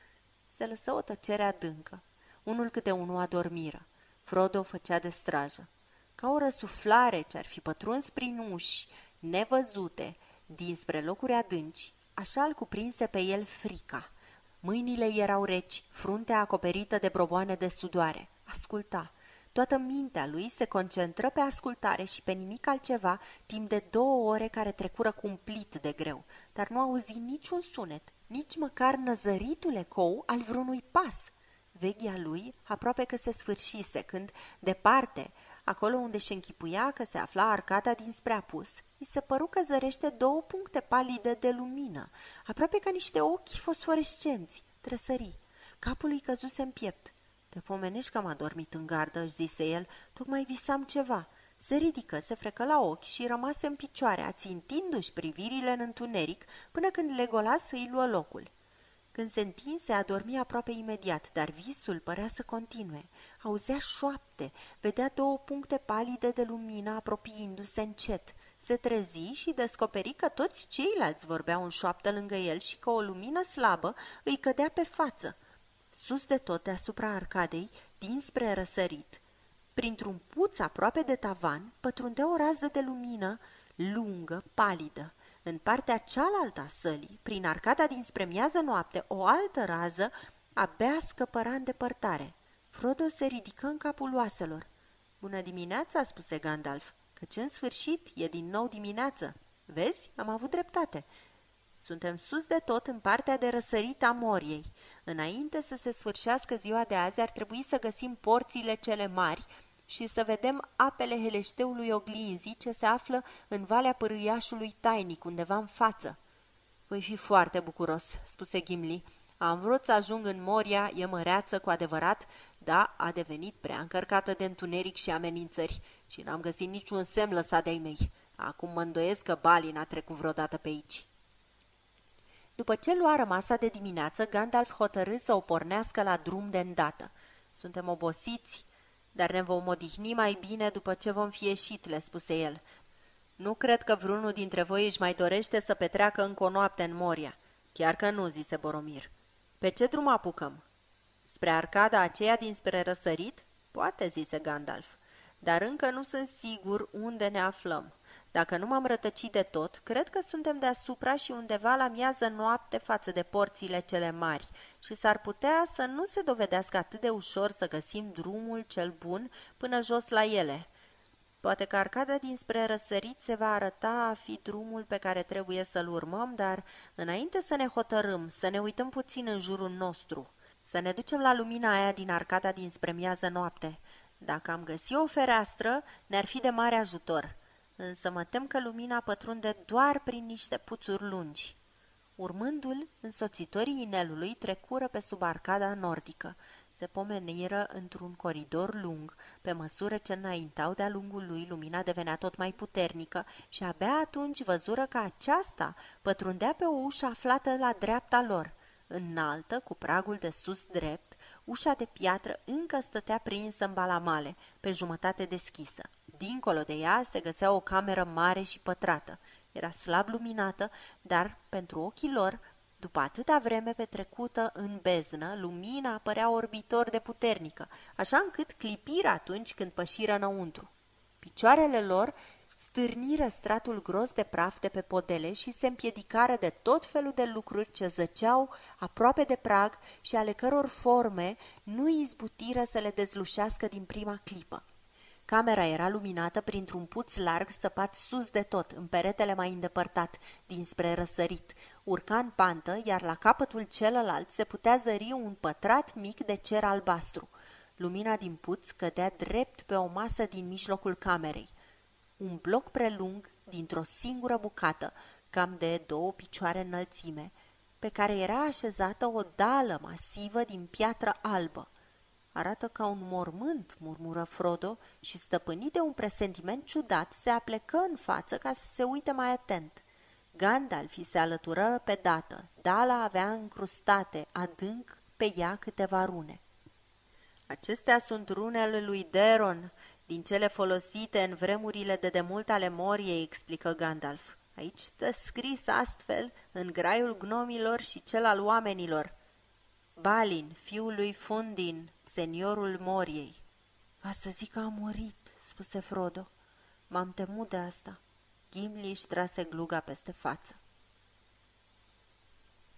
Se lăsă o tăcere adâncă. Unul câte unul adormiră. Frodo făcea de strajă. Ca o răsuflare ce-ar fi pătruns prin uși, nevăzute, dinspre locuri adânci, așa îl cuprinse pe el frica. Mâinile erau reci, fruntea acoperită de broboane de sudoare. Asculta. Toată mintea lui se concentră pe ascultare și pe nimic altceva timp de două ore care trecură cumplit de greu, dar nu auzi niciun sunet, nici măcar năzăritul ecou al vreunui pas. Veghia lui aproape că se sfârșise când, departe, acolo unde se închipuia că se afla arcada dinspre apus, îi se păru că zărește două puncte palide de lumină, aproape ca niște ochi fosforescenți. Trăsări. Capul îi căzuse în piept. Te pomenești că am adormit în gardă, își zise el, tocmai visam ceva. Se ridică, se frecă la ochi și rămase în picioare, ațintindu-și privirile în întuneric, până când Legolas îi luă locul. Când se întinse, a dormit aproape imediat, dar visul părea să continue. Auzea șoapte, vedea două puncte palide de lumină apropiindu-se încet. Se trezi și descoperi că toți ceilalți vorbeau în șoaptă lângă el și că o lumină slabă îi cădea pe față. Sus de tot, deasupra arcadei, dinspre răsărit, printr-un puț aproape de tavan, pătrundea o rază de lumină lungă, palidă. În partea cealaltă a sălii, prin arcada dinspre miază noapte, o altă rază abia scăpăra în depărtare. Frodo se ridică în capul oaselor. Bună dimineața, spuse Gandalf, căci în sfârșit e din nou dimineață. Vezi, am avut dreptate. Suntem sus de tot în partea de răsărit a Moriei. Înainte să se sfârșească ziua de azi, ar trebui să găsim porțile cele mari și să vedem apele Heleșteului oglinzii ce se află în Valea Pârâiașului Tainic, undeva în față. Voi fi foarte bucuros, spuse Gimli. Am vrut să ajung în Moria, e măreață cu adevărat, dar a devenit prea încărcată de întuneric și amenințări și n-am găsit niciun semn lăsat de-ai mei. Acum mă îndoiesc că Balin a trecut vreodată pe aici. După ce luară masa de dimineață, Gandalf hotărâ să o pornească la drum de îndată. Suntem obosiți, dar ne vom odihni mai bine după ce vom fi ieșit, le spuse el. Nu cred că vreunul dintre voi își mai dorește să petreacă încă o noapte în Moria. Chiar că nu, zise Boromir. Pe ce drum apucăm? Spre arcada aceea dinspre răsărit? Poate, zise Gandalf, dar încă nu sunt sigur unde ne aflăm. Dacă nu m-am rătăcit de tot, cred că suntem deasupra și undeva la miază noapte față de porțile cele mari și s-ar putea să nu se dovedească atât de ușor să găsim drumul cel bun până jos la ele. Poate că arcada dinspre răsărit se va arăta a fi drumul pe care trebuie să-l urmăm, dar înainte să ne hotărâm, să ne uităm puțin în jurul nostru, să ne ducem la lumina aia din arcada dinspre miază noapte. Dacă am găsit o fereastră, ne-ar fi de mare ajutor. Însă mă tem că lumina pătrunde doar prin niște puțuri lungi. Urmându-l, însoțitorii inelului trecură pe sub arcada nordică. Se pomeniră într-un coridor lung. Pe măsură ce înaintau de-a lungul lui, lumina devenea tot mai puternică și abia atunci văzură că aceasta pătrundea pe o ușă aflată la dreapta lor. Înaltă, cu pragul de sus drept, ușa de piatră încă stătea prinsă în balamale, pe jumătate deschisă. Dincolo de ea se găsea o cameră mare și pătrată. Era slab luminată, dar, pentru ochii lor, După atâta vreme petrecută în beznă, lumina părea orbitor de puternică, așa încât clipiră atunci când pășiră înăuntru. Picioarele lor stârniră stratul gros de praf de pe podele și se împiedicară de tot felul de lucruri ce zăceau aproape de prag și ale căror forme nu izbutiră să le dezlușească din prima clipă. Camera era luminată printr-un puț larg săpat sus de tot, în peretele mai îndepărtat, dinspre răsărit. Urca în pantă, iar la capătul celălalt se putea zări un pătrat mic de cer albastru. Lumina din puț cădea drept pe o masă din mijlocul camerei. Un bloc prelung, dintr-o singură bucată, cam de două picioare înălțime, pe care era așezată o dală masivă din piatră albă. Arată ca un mormânt, murmură Frodo și, stăpânit de un presentiment ciudat, se aplecă în față ca să se uite mai atent. Gandalf îi se alătură pe dată. Dala avea încrustate adânc pe ea câteva rune. Acestea sunt runele lui Deron, din cele folosite în vremurile de demult ale Moriei, explică Gandalf. Aici stă scris astfel în graiul gnomilor și cel al oamenilor: Balin, fiul lui Fundin, seniorul Moriei. Va să zic că a murit, spuse Frodo. M-am temut de asta. Gimli își trase gluga peste față.